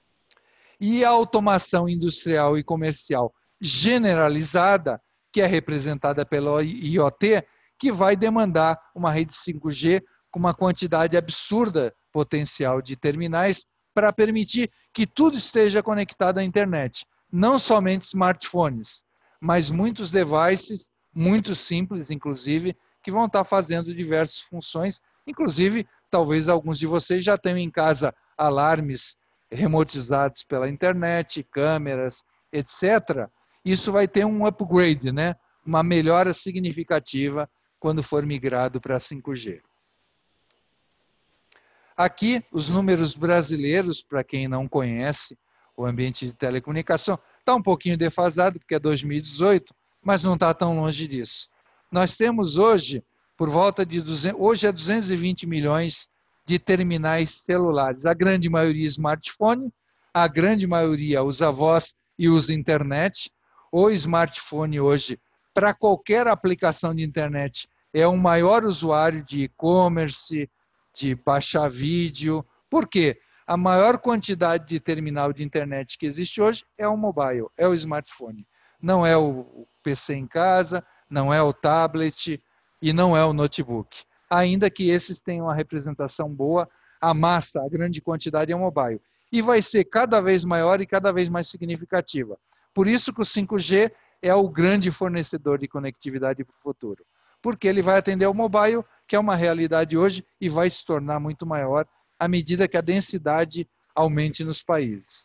E a automação industrial e comercial generalizada, que é representada pela I O T, que vai demandar uma rede cinco G com uma quantidade absurda potencial de terminais para permitir que tudo esteja conectado à internet. Não somente smartphones, mas muitos devices, muito simples, inclusive, que vão estar fazendo diversas funções. Inclusive, talvez alguns de vocês já tenham em casa alarmes remotizados pela internet, câmeras, etcétera. Isso vai ter um upgrade, né? Uma melhora significativa quando for migrado para cinco G. Aqui, os números brasileiros, para quem não conhece o ambiente de telecomunicação, está um pouquinho defasado, porque é dois mil e dezoito, mas não está tão longe disso. Nós temos hoje, por volta de duzentos, hoje é duzentos e vinte milhões de terminais celulares, a grande maioria smartphone, a grande maioria usa voz e usa internet. O smartphone hoje, para qualquer aplicação de internet, é o maior usuário de e-commerce, de baixar vídeo. Por quê? A maior quantidade de terminal de internet que existe hoje é o mobile, é o smartphone. Não é o P C em casa, não é o tablet e não é o notebook. Ainda que esses tenham uma representação boa, a massa, a grande quantidade é o mobile. E vai ser cada vez maior e cada vez mais significativa. Por isso que o cinco G é o grande fornecedor de conectividade para o futuro. Porque ele vai atender ao mobile, que é uma realidade hoje, e vai se tornar muito maior à medida que a densidade aumente nos países.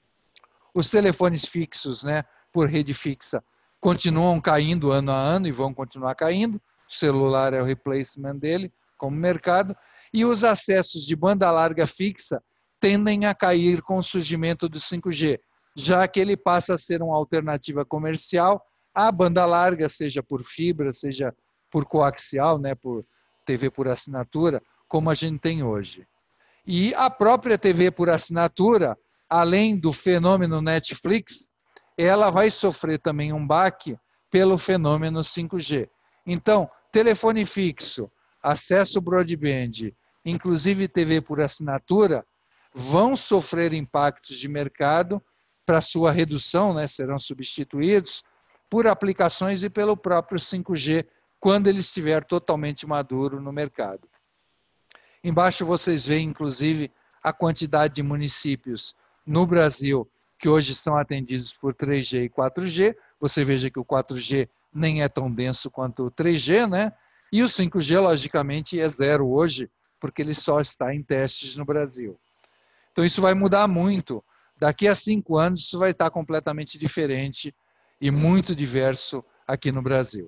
Os telefones fixos, né, por rede fixa, continuam caindo ano a ano e vão continuar caindo. O celular é o replacement dele como mercado. E os acessos de banda larga fixa tendem a cair com o surgimento do cinco G, já que ele passa a ser uma alternativa comercial à banda larga, seja por fibra, seja por coaxial, né, por T V por assinatura, como a gente tem hoje. E a própria T V por assinatura, além do fenômeno Netflix, ela vai sofrer também um baque pelo fenômeno cinco G. Então, telefone fixo, acesso broadband, inclusive T V por assinatura, vão sofrer impactos de mercado para sua redução, né, serão substituídos por aplicações e pelo próprio cinco G, quando ele estiver totalmente maduro no mercado. Embaixo vocês veem, inclusive, a quantidade de municípios no Brasil que hoje são atendidos por três G e quatro G. Você veja que o quatro G nem é tão denso quanto o três G, né? E o cinco G, logicamente, é zero hoje, porque ele só está em testes no Brasil. Então, isso vai mudar muito. Daqui a cinco anos, isso vai estar completamente diferente e muito diverso aqui no Brasil.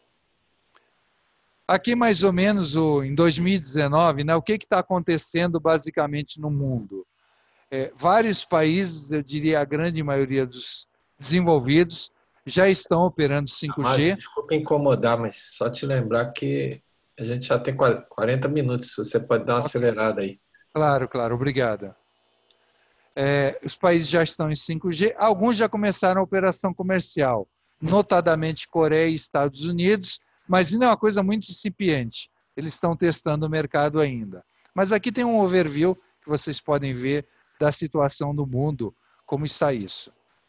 Aqui, mais ou menos, o, em dois mil e dezenove, né, o que está acontecendo basicamente no mundo? É, vários países, eu diria a grande maioria dos desenvolvidos, já estão operando cinco G. Mas, desculpa incomodar, mas só te lembrar que a gente já tem quarenta minutos, você pode dar uma acelerada aí. Claro, claro, obrigada. É, os países já estão em cinco G, alguns já começaram a operação comercial, notadamente Coreia e Estados Unidos, mas ainda é uma coisa muito incipiente. Eles estão testando o mercado ainda. Mas aqui tem um overview que vocês podem ver da situação do mundo, como está isso.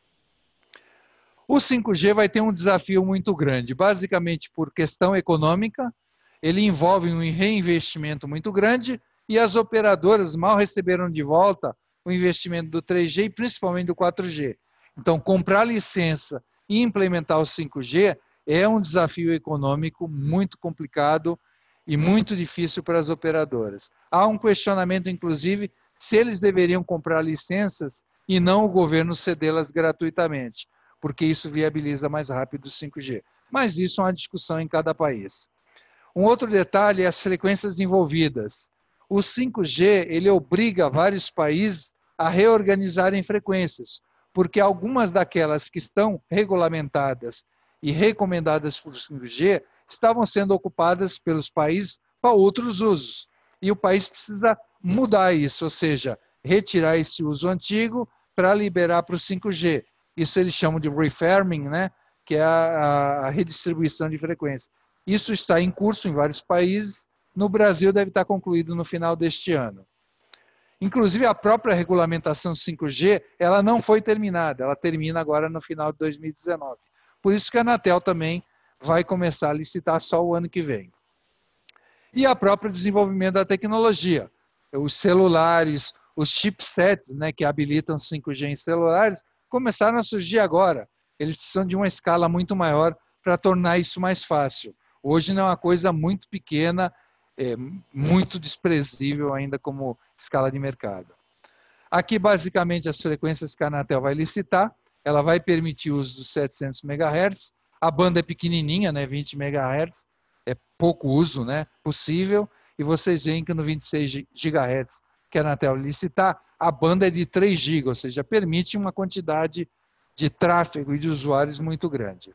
O cinco G vai ter um desafio muito grande, basicamente por questão econômica. Ele envolve um reinvestimento muito grande e as operadoras mal receberam de volta o investimento do três G e principalmente do quatro G. Então, comprar licença e implementar o cinco G é um desafio econômico muito complicado e muito difícil para as operadoras. Há um questionamento, inclusive, se eles deveriam comprar licenças e não o governo cedê-las gratuitamente, porque isso viabiliza mais rápido o cinco G. Mas isso é uma discussão em cada país. Um outro detalhe é as frequências envolvidas. O cinco G, ele obriga vários países a reorganizarem frequências, porque algumas daquelas que estão regulamentadas e recomendadas por cinco G estavam sendo ocupadas pelos países para outros usos. E o país precisa mudar isso, ou seja, retirar esse uso antigo para liberar para o cinco G. Isso eles chamam de refarming, né? Que é a, a redistribuição de frequência. Isso está em curso em vários países. No Brasil deve estar concluído no final deste ano. Inclusive, a própria regulamentação cinco G, ela não foi terminada. Ela termina agora no final de dois mil e dezenove. Por isso que a Anatel também vai começar a licitar só o ano que vem. E a própria desenvolvimento da tecnologia. Os celulares, os chipsets, né, que habilitam cinco G em celulares, começaram a surgir agora. Eles precisam de uma escala muito maior para tornar isso mais fácil. Hoje não é uma coisa muito pequena, é, muito desprezível ainda como escala de mercado. Aqui, basicamente, as frequências que a Anatel vai licitar. Ela vai permitir o uso dos setecentos megahertz. A banda é pequenininha, né, vinte megahertz, é pouco uso, né, possível. E vocês veem que no vinte e seis gigahertz que a Anatel licitar, a banda é de três gigas, ou seja, permite uma quantidade de tráfego e de usuários muito grande.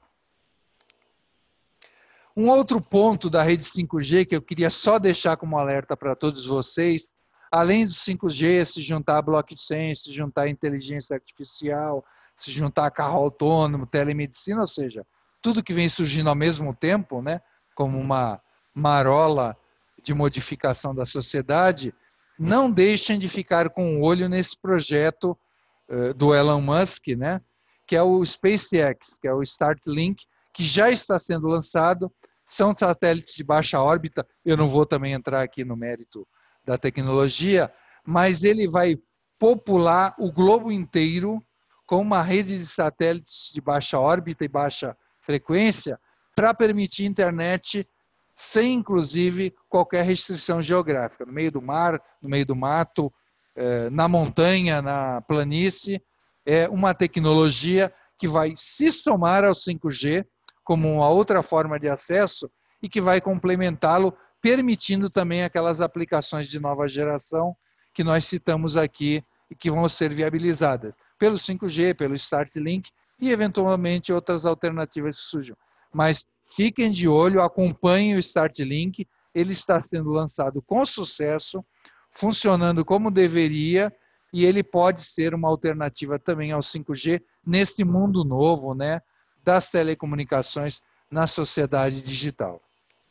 Um outro ponto da rede cinco G que eu queria só deixar como alerta para todos vocês, além do cinco G, se juntar a blockchain, se juntar a inteligência artificial, se juntar a carro autônomo, telemedicina, ou seja, tudo que vem surgindo ao mesmo tempo, né, como uma marola de modificação da sociedade, não deixem de ficar com o olho nesse projeto uh, do Elon Musk, né, que é o SpaceX, que é o Starlink, que já está sendo lançado. São satélites de baixa órbita, eu não vou também entrar aqui no mérito da tecnologia, mas ele vai popular o globo inteiro com uma rede de satélites de baixa órbita e baixa frequência para permitir internet sem, inclusive, qualquer restrição geográfica, no meio do mar, no meio do mato, na montanha, na planície. É uma tecnologia que vai se somar ao cinco G, como uma outra forma de acesso e que vai complementá-lo, permitindo também aquelas aplicações de nova geração que nós citamos aqui e que vão ser viabilizadas pelo cinco G, pelo Starlink e, eventualmente, outras alternativas que surjam. Mas fiquem de olho, acompanhem o Starlink, ele está sendo lançado com sucesso, funcionando como deveria, e ele pode ser uma alternativa também ao cinco G nesse mundo novo, né, das telecomunicações na sociedade digital.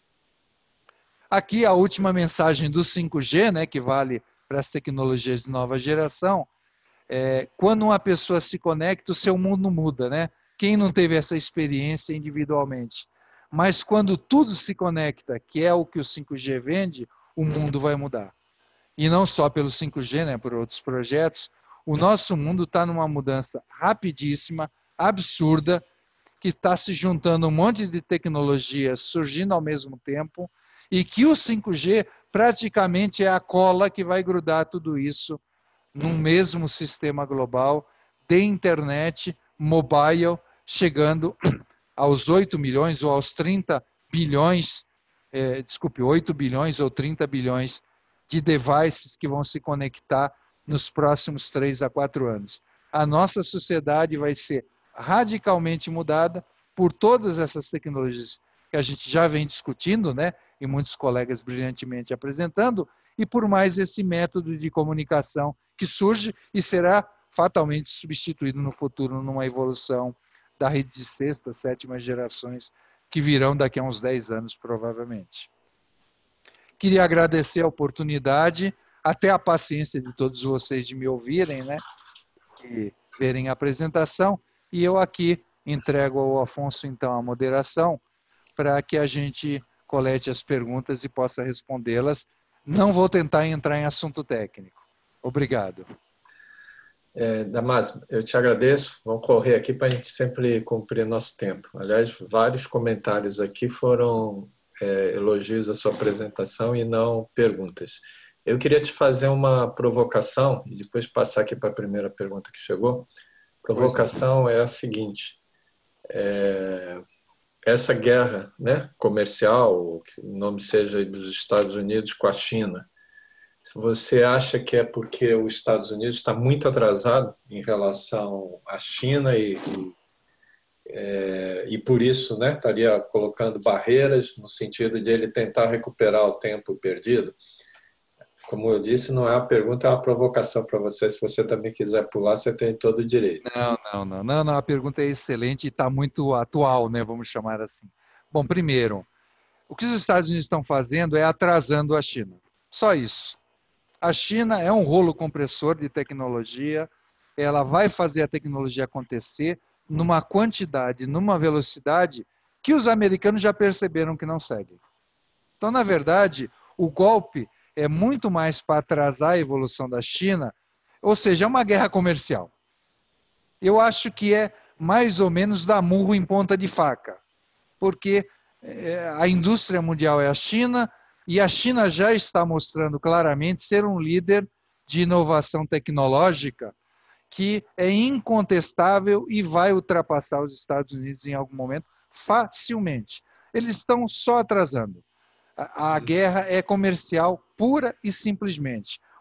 Aqui a última mensagem do cinco G, né, que vale para as tecnologias de nova geração, é, quando uma pessoa se conecta, o seu mundo muda, né? Quem não teve essa experiência individualmente? Mas quando tudo se conecta, que é o que o cinco G vende, o mundo vai mudar. E não só pelo cinco G, né, por outros projetos, o nosso mundo está numa mudança rapidíssima, absurda, que está se juntando um monte de tecnologias surgindo ao mesmo tempo e que o cinco G praticamente é a cola que vai grudar tudo isso num mesmo sistema global de internet mobile, chegando aos oito milhões ou aos trinta bilhões, eh, desculpe, oito bilhões ou trinta bilhões de devices que vão se conectar nos próximos três a quatro anos. A nossa sociedade vai ser radicalmente mudada por todas essas tecnologias que a gente já vem discutindo, né, e muitos colegas brilhantemente apresentando, e por mais esse método de comunicação que surge e será fatalmente substituído no futuro numa evolução da rede de sexta, sétima gerações que virão daqui a uns dez anos, provavelmente. Queria agradecer a oportunidade, até a paciência de todos vocês de me ouvirem, né, e verem a apresentação. E eu aqui entrego ao Afonso, então, a moderação para que a gente colete as perguntas e possa respondê-las. Não vou tentar entrar em assunto técnico. Obrigado. É, Damásio, eu te agradeço. Vamos correr aqui para a gente sempre cumprir nosso tempo. Aliás, vários comentários aqui foram é, elogios à sua apresentação e não perguntas. Eu queria te fazer uma provocação e depois passar aqui para a primeira pergunta que chegou. A provocação é a seguinte: é, essa guerra, né, comercial, que o nome seja dos Estados Unidos com a China, você acha que é porque os Estados Unidos está muito atrasado em relação à China e, e, é, e por isso, né, estaria colocando barreiras no sentido de ele tentar recuperar o tempo perdido? Como eu disse, não é uma pergunta, é uma provocação para você. Se você também quiser pular, você tem todo o direito. Não, não, não, não, não. A pergunta é excelente e está muito atual, né? Vamos chamar assim. Bom, primeiro, o que os Estados Unidos estão fazendo é atrasando a China. Só isso. A China é um rolo compressor de tecnologia, ela vai fazer a tecnologia acontecer numa quantidade, numa velocidade que os americanos já perceberam que não seguem. Então, na verdade, o golpe é muito mais para atrasar a evolução da China, ou seja, é uma guerra comercial. Eu acho que é mais ou menos dar murro em ponta de faca, porque a indústria mundial é a China, e a China já está mostrando claramente ser um líder de inovação tecnológica que é incontestável e vai ultrapassar os Estados Unidos em algum momento facilmente. Eles estão só atrasando. A, a guerra é comercial pura e simplesmente.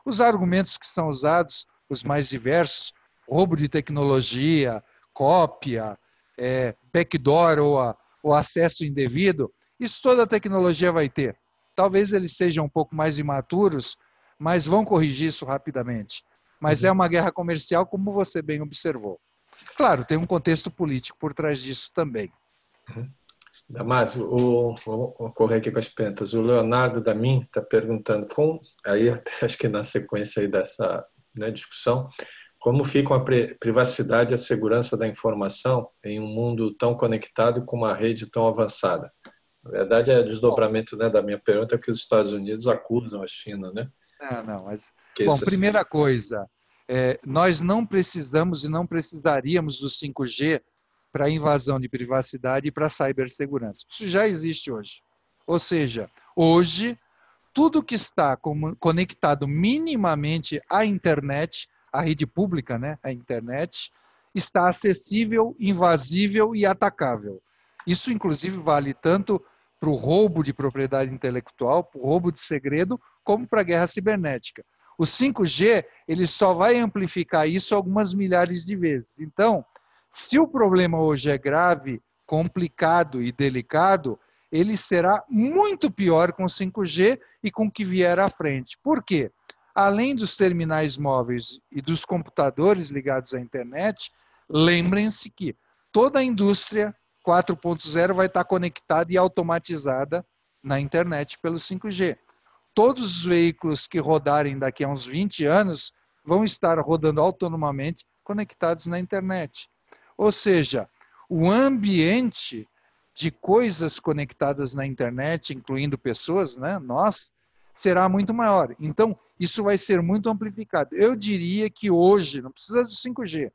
Os argumentos que são usados, os mais diversos, roubo de tecnologia, cópia, é, backdoor ou, a, ou acesso indevido, isso toda a tecnologia vai ter. Talvez eles sejam um pouco mais imaturos, mas vão corrigir isso rapidamente. Mas uhum. é uma guerra comercial, como você bem observou. Claro, tem um contexto político por trás disso também. Uhum. Damásio, o, vou correr aqui com as perguntas. O Leonardo Damin está perguntando, com, aí até acho que na sequência aí dessa, né, discussão, como ficam a privacidade e a segurança da informação em um mundo tão conectado com uma rede tão avançada? Na verdade, é desdobramento, né, da minha pergunta, que os Estados Unidos acusam a China, né? Ah, não, mas... Que Bom, esse... primeira coisa, é, nós não precisamos e não precisaríamos do cinco G para invasão de privacidade e para cibersegurança. Isso já existe hoje. Ou seja, hoje, tudo que está conectado minimamente à internet, à rede pública, né, à internet, está acessível, invasível e atacável. Isso, inclusive, vale tanto para o roubo de propriedade intelectual, para o roubo de segredo, como para a guerra cibernética. O cinco G ele só vai amplificar isso algumas milhares de vezes. Então, se o problema hoje é grave, complicado e delicado, ele será muito pior com o cinco G e com o que vier à frente. Por quê? Além dos terminais móveis e dos computadores ligados à internet, lembrem-se que toda a indústria quatro ponto zero vai estar conectada e automatizada na internet pelo cinco G. Todos os veículos que rodarem daqui a uns vinte anos vão estar rodando autonomamente conectados na internet. Ou seja, o ambiente de coisas conectadas na internet, incluindo pessoas, né, nós, será muito maior. Então, isso vai ser muito amplificado. Eu diria que hoje, não precisa do cinco G,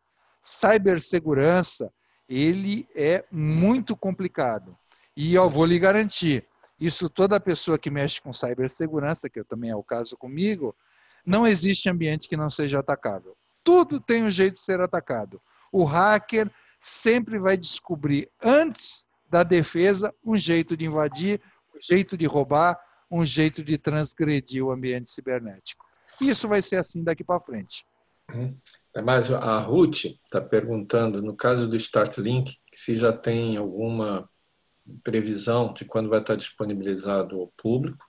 cibersegurança, ele é muito complicado. E eu vou lhe garantir, isso toda pessoa que mexe com cibersegurança, que também é o caso comigo, não existe ambiente que não seja atacável. Tudo tem um jeito de ser atacado. O hacker sempre vai descobrir, antes da defesa, um jeito de invadir, um jeito de roubar, um jeito de transgredir o ambiente cibernético. Isso vai ser assim daqui para frente. Uhum. Mas a Ruth está perguntando, no caso do Starlink, se já tem alguma previsão de quando vai estar disponibilizado ao público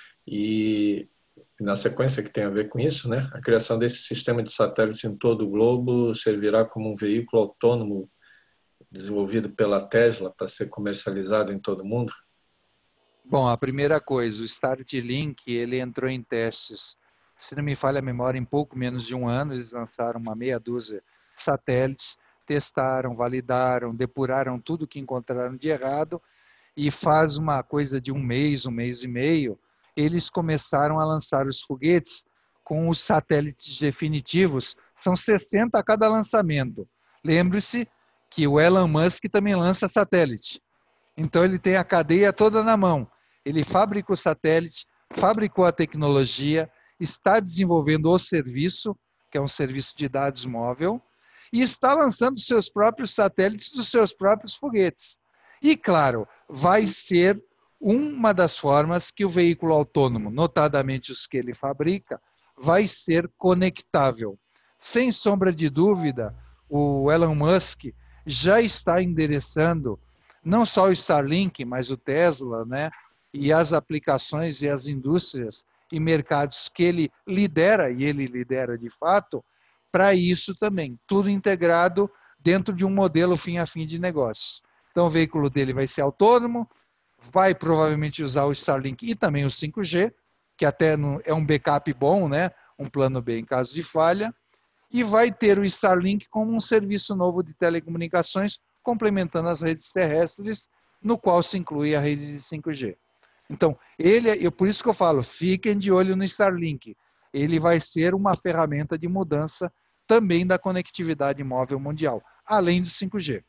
e, na sequência que tem a ver com isso, né, a criação desse sistema de satélite em todo o globo servirá como um veículo autônomo desenvolvido pela Tesla para ser comercializado em todo o mundo? Bom, a primeira coisa, o Starlink, ele entrou em testes, se não me falha a memória, em pouco menos de um ano, eles lançaram uma meia dúzia de satélites, testaram, validaram, depuraram tudo que encontraram de errado, e faz uma coisa de um mês, um mês e meio, eles começaram a lançar os foguetes com os satélites definitivos, são sessenta a cada lançamento. Lembre-se que o Elon Musk também lança satélite. Então ele tem a cadeia toda na mão. Ele fabricou o satélite, fabricou a tecnologia, está desenvolvendo o serviço, que é um serviço de dados móvel, e está lançando seus próprios satélites dos seus próprios foguetes. E, claro, vai ser uma das formas que o veículo autônomo, notadamente os que ele fabrica, vai ser conectável. Sem sombra de dúvida, o Elon Musk já está endereçando não só o Starlink, mas o Tesla, né, e as aplicações e as indústrias e mercados que ele lidera, e ele lidera de fato, para isso também, tudo integrado dentro de um modelo fim a fim de negócios. Então o veículo dele vai ser autônomo, vai provavelmente usar o Starlink e também o cinco G, que até é um backup bom, né, um plano B em caso de falha, e vai ter o Starlink como um serviço novo de telecomunicações, complementando as redes terrestres, no qual se inclui a rede de cinco G. Então, ele, eu, por isso que eu falo, fiquem de olho no Starlink. Ele vai ser uma ferramenta de mudança também da conectividade móvel mundial, além do cinco G.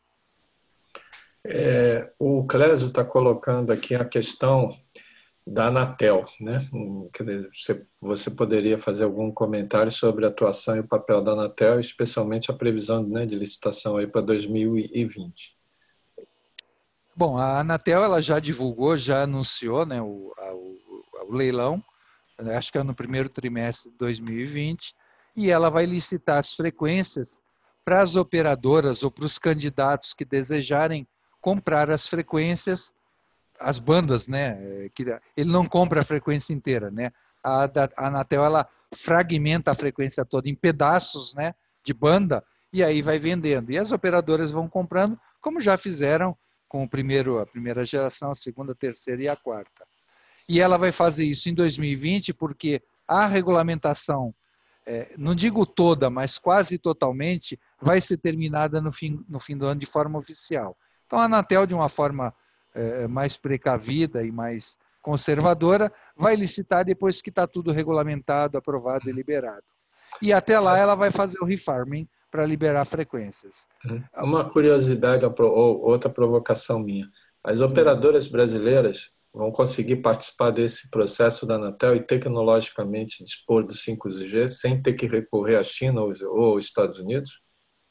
É, o Clésio está colocando aqui a questão da Anatel, né? Você, você poderia fazer algum comentário sobre a atuação e o papel da Anatel, especialmente a previsão, né, de licitação aí para dois mil e vinte? Bom, a Anatel ela já divulgou, já anunciou, né, o, a, o, o leilão acho que é no primeiro trimestre de dois mil e vinte, e ela vai licitar as frequências para as operadoras ou para os candidatos que desejarem comprar as frequências, as bandas, né? Que ele não compra a frequência inteira, né? A, a Anatel, ela fragmenta a frequência toda em pedaços, né, de banda, e aí vai vendendo. E as operadoras vão comprando, como já fizeram com o primeiro, a primeira geração, a segunda, a terceira e a quarta. E ela vai fazer isso em dois mil e vinte porque a regulamentação, é, não digo toda, mas quase totalmente, vai ser terminada no fim, no fim do ano de forma oficial. Então a Anatel, de uma forma é, mais precavida e mais conservadora, vai licitar depois que está tudo regulamentado, aprovado e liberado. E até lá ela vai fazer o refarming para liberar frequências. Uma curiosidade ou outra provocação minha. As operadoras brasileiras vão conseguir participar desse processo da Anatel e tecnologicamente dispor do cinco G sem ter que recorrer à China ou aos Estados Unidos?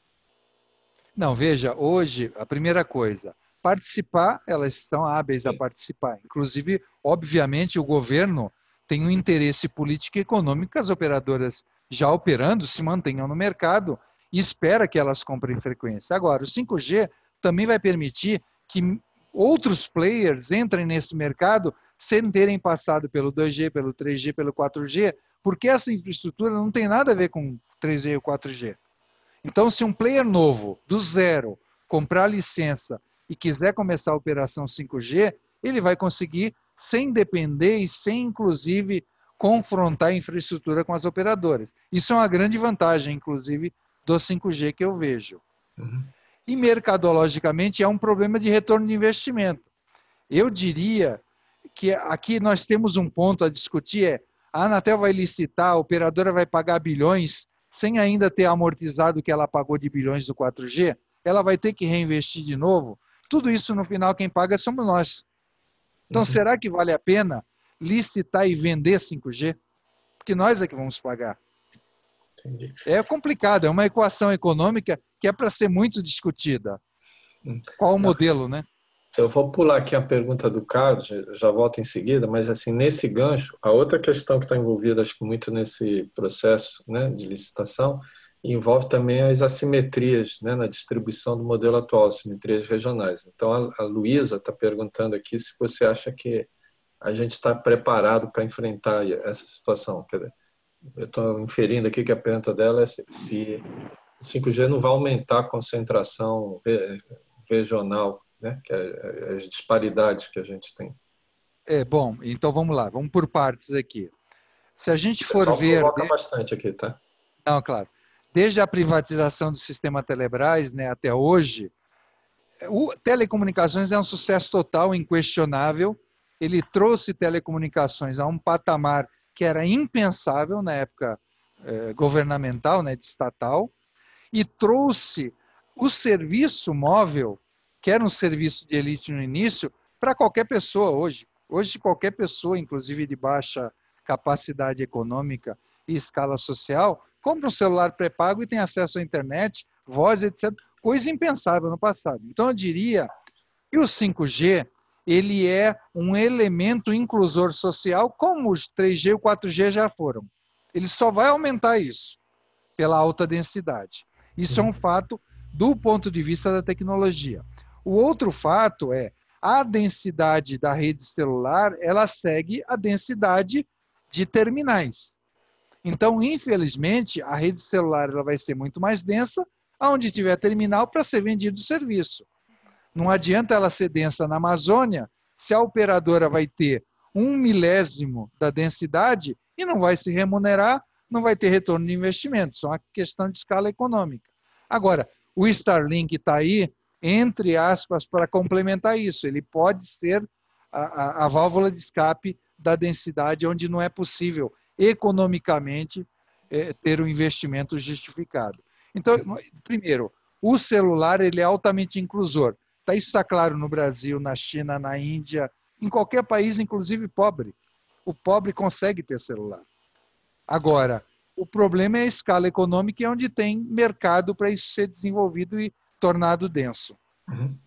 Não, veja, hoje, a primeira coisa, participar, elas são hábeis a participar. Inclusive, obviamente, o governo tem um interesse político e econômico que as operadoras já operando se mantenham no mercado e espera que elas comprem frequência. Agora, o cinco G também vai permitir que outros players entrem nesse mercado sem terem passado pelo dois G, pelo três G, pelo quatro G, porque essa infraestrutura não tem nada a ver com três G e quatro G. Então, se um player novo, do zero, comprar licença e quiser começar a operação cinco G, ele vai conseguir sem depender e sem, inclusive, confrontar a infraestrutura com as operadoras. Isso é uma grande vantagem, inclusive, do cinco G que eu vejo. Uhum. E, mercadologicamente, é um problema de retorno de investimento. Eu diria que aqui nós temos um ponto a discutir, é a Anatel vai licitar, a operadora vai pagar bilhões sem ainda ter amortizado o que ela pagou de bilhões do quatro G, ela vai ter que reinvestir de novo. Tudo isso, no final, quem paga somos nós. Então, uhum. será que vale a pena licitar e vender cinco G? Porque nós é que vamos pagar. Entendi. É complicado, é uma equação econômica que é para ser muito discutida. Qual o modelo, né? Eu vou pular aqui a pergunta do Carlos, já volto em seguida, mas assim, nesse gancho, a outra questão que está envolvida, acho que muito nesse processo, né, de licitação, envolve também as assimetrias, né, na distribuição do modelo atual, assimetrias regionais. Então, a, a Luísa está perguntando aqui se você acha que a gente está preparado para enfrentar essa situação. Eu estou inferindo aqui que a pergunta dela é se, se o cinco G não vai aumentar a concentração regional, né, que é as disparidades que a gente tem. É, bom, então vamos lá, vamos por partes aqui. Se a gente for Só ver... provoca bastante aqui, tá? Não, claro. Desde a privatização do sistema Telebrás, né, até hoje, o telecomunicações é um sucesso total, inquestionável. Ele trouxe telecomunicações a um patamar que era impensável na época eh, governamental, né, de estatal, e trouxe o serviço móvel, que era um serviço de elite no início, para qualquer pessoa hoje. Hoje, qualquer pessoa, inclusive de baixa capacidade econômica e escala social, compra um celular pré-pago e tem acesso à internet, voz, etcétera. Coisa impensável no passado. Então, eu diria que o cinco G ele é um elemento inclusor social, como os três G e o quatro G já foram. Ele só vai aumentar isso, pela alta densidade. Isso é um fato do ponto de vista da tecnologia. O outro fato é a densidade da rede celular, ela segue a densidade de terminais. Então, infelizmente, a rede celular ela vai ser muito mais densa onde tiver terminal para ser vendido o serviço. Não adianta ela ser densa na Amazônia se a operadora vai ter um milésimo da densidade e não vai se remunerar, não vai ter retorno de investimento. Isso é uma questão de escala econômica. Agora, o Starlink está aí, entre aspas, para complementar isso. Ele pode ser a, a, a válvula de escape da densidade onde não é possível economicamente é, ter um investimento justificado. Então, primeiro, o celular ele é altamente inclusor. Isso está claro no Brasil, na China, na Índia, em qualquer país, inclusive pobre. O pobre consegue ter celular. Agora, o problema é a escala econômica, onde tem mercado para isso ser desenvolvido e tornado denso. Uhum.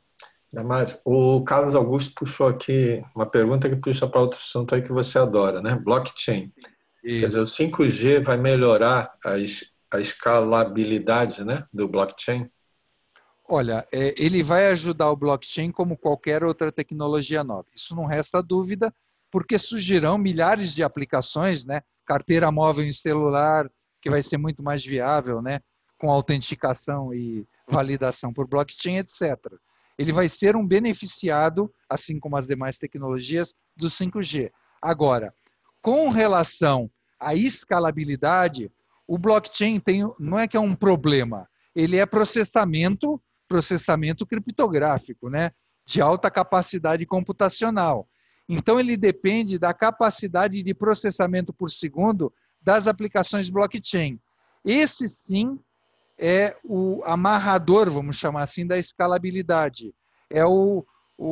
Damares, o Carlos Augusto puxou aqui uma pergunta que puxa para outro assunto aí que você adora, né? Blockchain. Quer dizer, o Isso. cinco G vai melhorar a, es- a escalabilidade, né, do blockchain? Olha, é, ele vai ajudar o blockchain como qualquer outra tecnologia nova. Isso não resta dúvida, porque surgirão milhares de aplicações, né? Carteira móvel em celular, que vai ser muito mais viável, né? Com autenticação e validação por blockchain, etcétera. Ele vai ser um beneficiado, assim como as demais tecnologias, do cinco G. Agora, com relação à escalabilidade, o blockchain tem, não é que é um problema, ele é processamento processamento criptográfico, né, de alta capacidade computacional. Então, ele depende da capacidade de processamento por segundo das aplicações blockchain. Esse, sim, é o amarrador, vamos chamar assim, da escalabilidade. É o,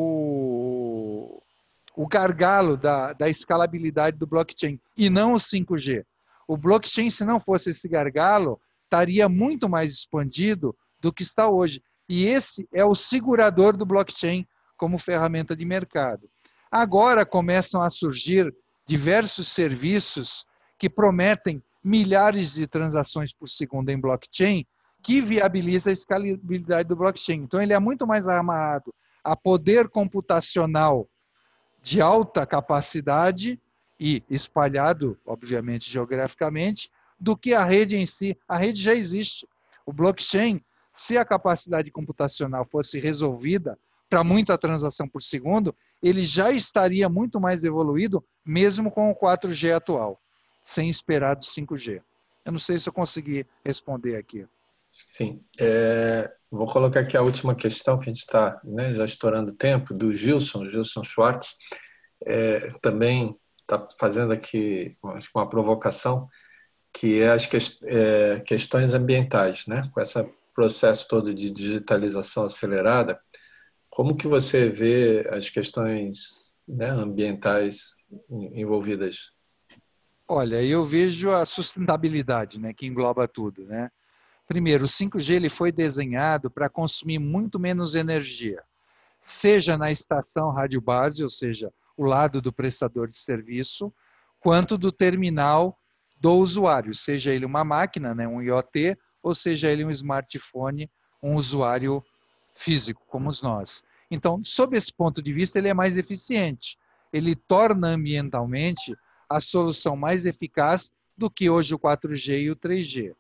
o, o gargalo da, da escalabilidade do blockchain, e não o cinco G. O blockchain, se não fosse esse gargalo, estaria muito mais expandido do que está hoje. E esse é o segurador do blockchain como ferramenta de mercado. Agora começam a surgir diversos serviços que prometem milhares de transações por segundo em blockchain, que viabiliza a escalabilidade do blockchain. Então, ele é muito mais amarrado a poder computacional de alta capacidade e espalhado, obviamente, geograficamente, do que a rede em si. A rede já existe. O blockchain, se a capacidade computacional fosse resolvida para muita transação por segundo, ele já estaria muito mais evoluído, mesmo com o quatro G atual, sem esperar do cinco G. Eu não sei se eu consegui responder aqui. Sim. É, vou colocar aqui a última questão, que a gente está, né, já estourando tempo, do Gilson, Gilson Schwartz. É, também está fazendo aqui acho, uma provocação, que é as que, é, questões ambientais, né? Com esse processo todo de digitalização acelerada, como que você vê as questões, né, ambientais envolvidas? Olha, eu vejo a sustentabilidade, né, que engloba tudo, né? Primeiro, o cinco G ele foi desenhado para consumir muito menos energia, seja na estação rádio base, ou seja, o lado do prestador de serviço, quanto do terminal do usuário, seja ele uma máquina, né, um I O T, ou seja ele um smartphone, um usuário físico, como nós. Então, sob esse ponto de vista, ele é mais eficiente. Ele torna ambientalmente a solução mais eficaz do que hoje o quatro G e o três G.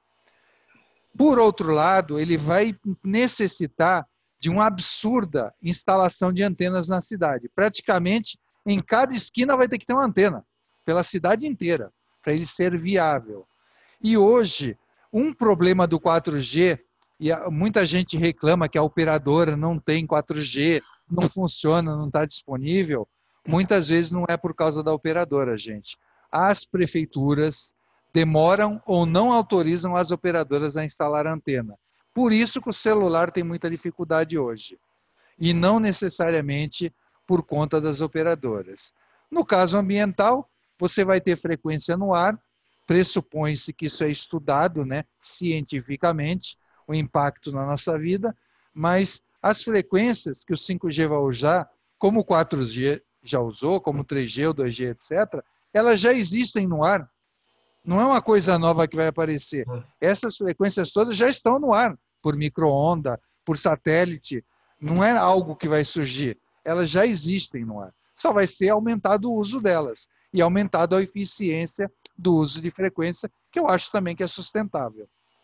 Por outro lado, ele vai necessitar de uma absurda instalação de antenas na cidade. Praticamente, em cada esquina vai ter que ter uma antena, pela cidade inteira, para ele ser viável. E hoje, um problema do quatro G, e muita gente reclama que a operadora não tem quatro G, não funciona, não está disponível, muitas vezes não é por causa da operadora, gente. As prefeituras demoram ou não autorizam as operadoras a instalar a antena. Por isso que o celular tem muita dificuldade hoje. E não necessariamente por conta das operadoras. No caso ambiental, você vai ter frequência no ar, pressupõe-se que isso é estudado, né, cientificamente, o impacto na nossa vida, mas as frequências que o cinco G vai usar, como o quatro G já usou, como o três G, o dois G, etcétera, elas já existem no ar. Não é uma coisa nova que vai aparecer. Essas frequências todas já estão no ar, por micro-onda, por satélite. Não é algo que vai surgir. Elas já existem no ar. Só vai ser aumentado o uso delas e aumentado a eficiência do uso de frequência, que eu acho também que é sustentável.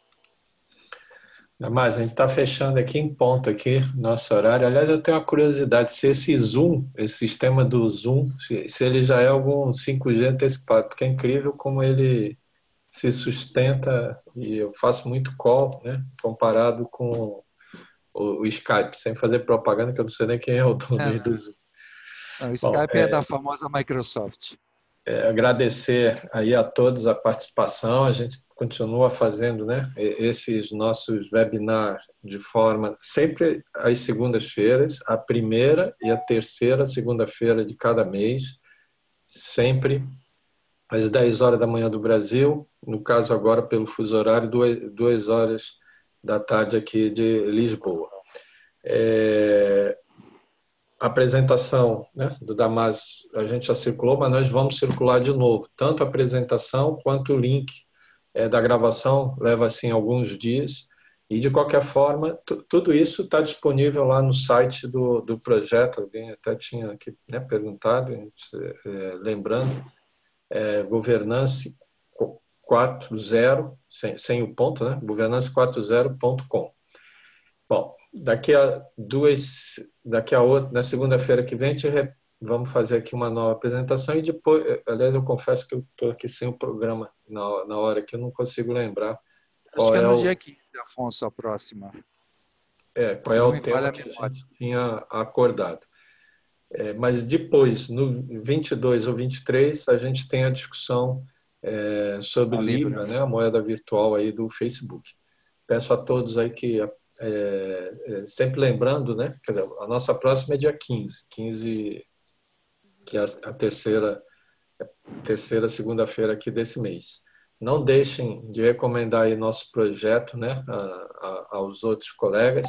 Mas a gente está fechando aqui em ponto aqui, nosso horário. Aliás, eu tenho uma curiosidade, se esse Zoom, esse sistema do Zoom, se, se ele já é algum cinco G antecipado, porque é incrível como ele se sustenta, e eu faço muito call, né, comparado com o, o Skype, sem fazer propaganda, que eu não sei nem quem é o dono É, aí do Zoom. não, o Bom, Skype é da famosa Microsoft. agradecer aí a todos a participação. A gente continua fazendo, né, esses nossos webinars de forma sempre às segundas-feiras, a primeira e a terceira segunda-feira de cada mês, sempre às dez horas da manhã do Brasil, no caso agora pelo fuso horário, duas, duas horas da tarde aqui de Lisboa. É, a apresentação, né, do Damásio a gente já circulou, mas nós vamos circular de novo. Tanto a apresentação quanto o link é, da gravação, leva assim alguns dias. E, de qualquer forma, tudo isso está disponível lá no site do, do projeto. Alguém até tinha aqui, né, perguntado, é, lembrando, é, governance quatro zero, sem, sem o ponto, né? governance quatro zero ponto com. Bom, daqui a duas, daqui a outra, na segunda-feira que vem, a gente re, vamos fazer aqui uma nova apresentação e depois, aliás, eu confesso que eu estou aqui sem o programa na, na hora que eu não consigo lembrar. Acho que é no é o, dia quinze, Afonso, a próxima. É, qual é o tema que a gente tinha acordado. É, mas depois, no vinte e dois ou vinte e três, a gente tem a discussão é, sobre a Libra, Libra, né, a moeda virtual aí do Facebook. Peço a todos aí que, é, é, sempre lembrando, né, quer dizer, a nossa próxima é dia quinze, quinze que é a terceira, a terceira segunda-feira aqui desse mês. Não deixem de recomendar aí nosso projeto, né, a, a, aos outros colegas.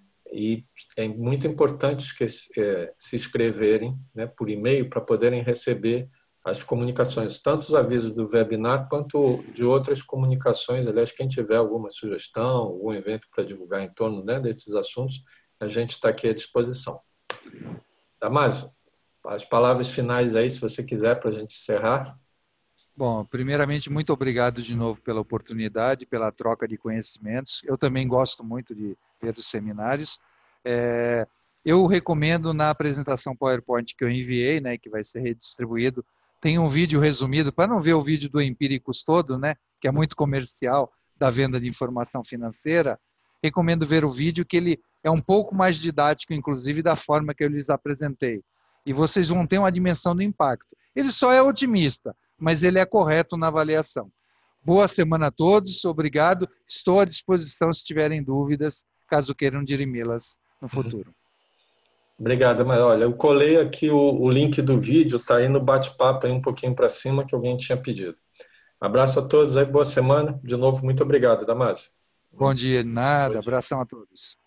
E é muito importante que é, se inscreverem, né, por e-mail para poderem receber as comunicações, tanto os avisos do webinar quanto de outras comunicações. Aliás, quem tiver alguma sugestão, algum evento para divulgar em torno, né, desses assuntos, a gente está aqui à disposição. Damásio, as palavras finais aí, se você quiser, para a gente encerrar. Bom, primeiramente, muito obrigado de novo pela oportunidade, pela troca de conhecimentos. Eu também gosto muito de ver os seminários. É, eu recomendo na apresentação PowerPoint que eu enviei, né, que vai ser redistribuído, tem um vídeo resumido, para não ver o vídeo do Empíricos todo, né, que é muito comercial, da venda de informação financeira, recomendo ver o vídeo, que ele é um pouco mais didático, inclusive, da forma que eu lhes apresentei. E vocês vão ter uma dimensão do impacto. Ele só é otimista, mas ele é correto na avaliação. Boa semana a todos, obrigado. Estou à disposição se tiverem dúvidas, caso queiram dirimi-las no futuro. Obrigado, mas olha, eu colei aqui o, o link do vídeo, está aí no bate-papo, aí um pouquinho para cima, que alguém tinha pedido. Abraço a todos aí, boa semana. De novo, muito obrigado, Damásio. Bom dia, nada. Abração a todos.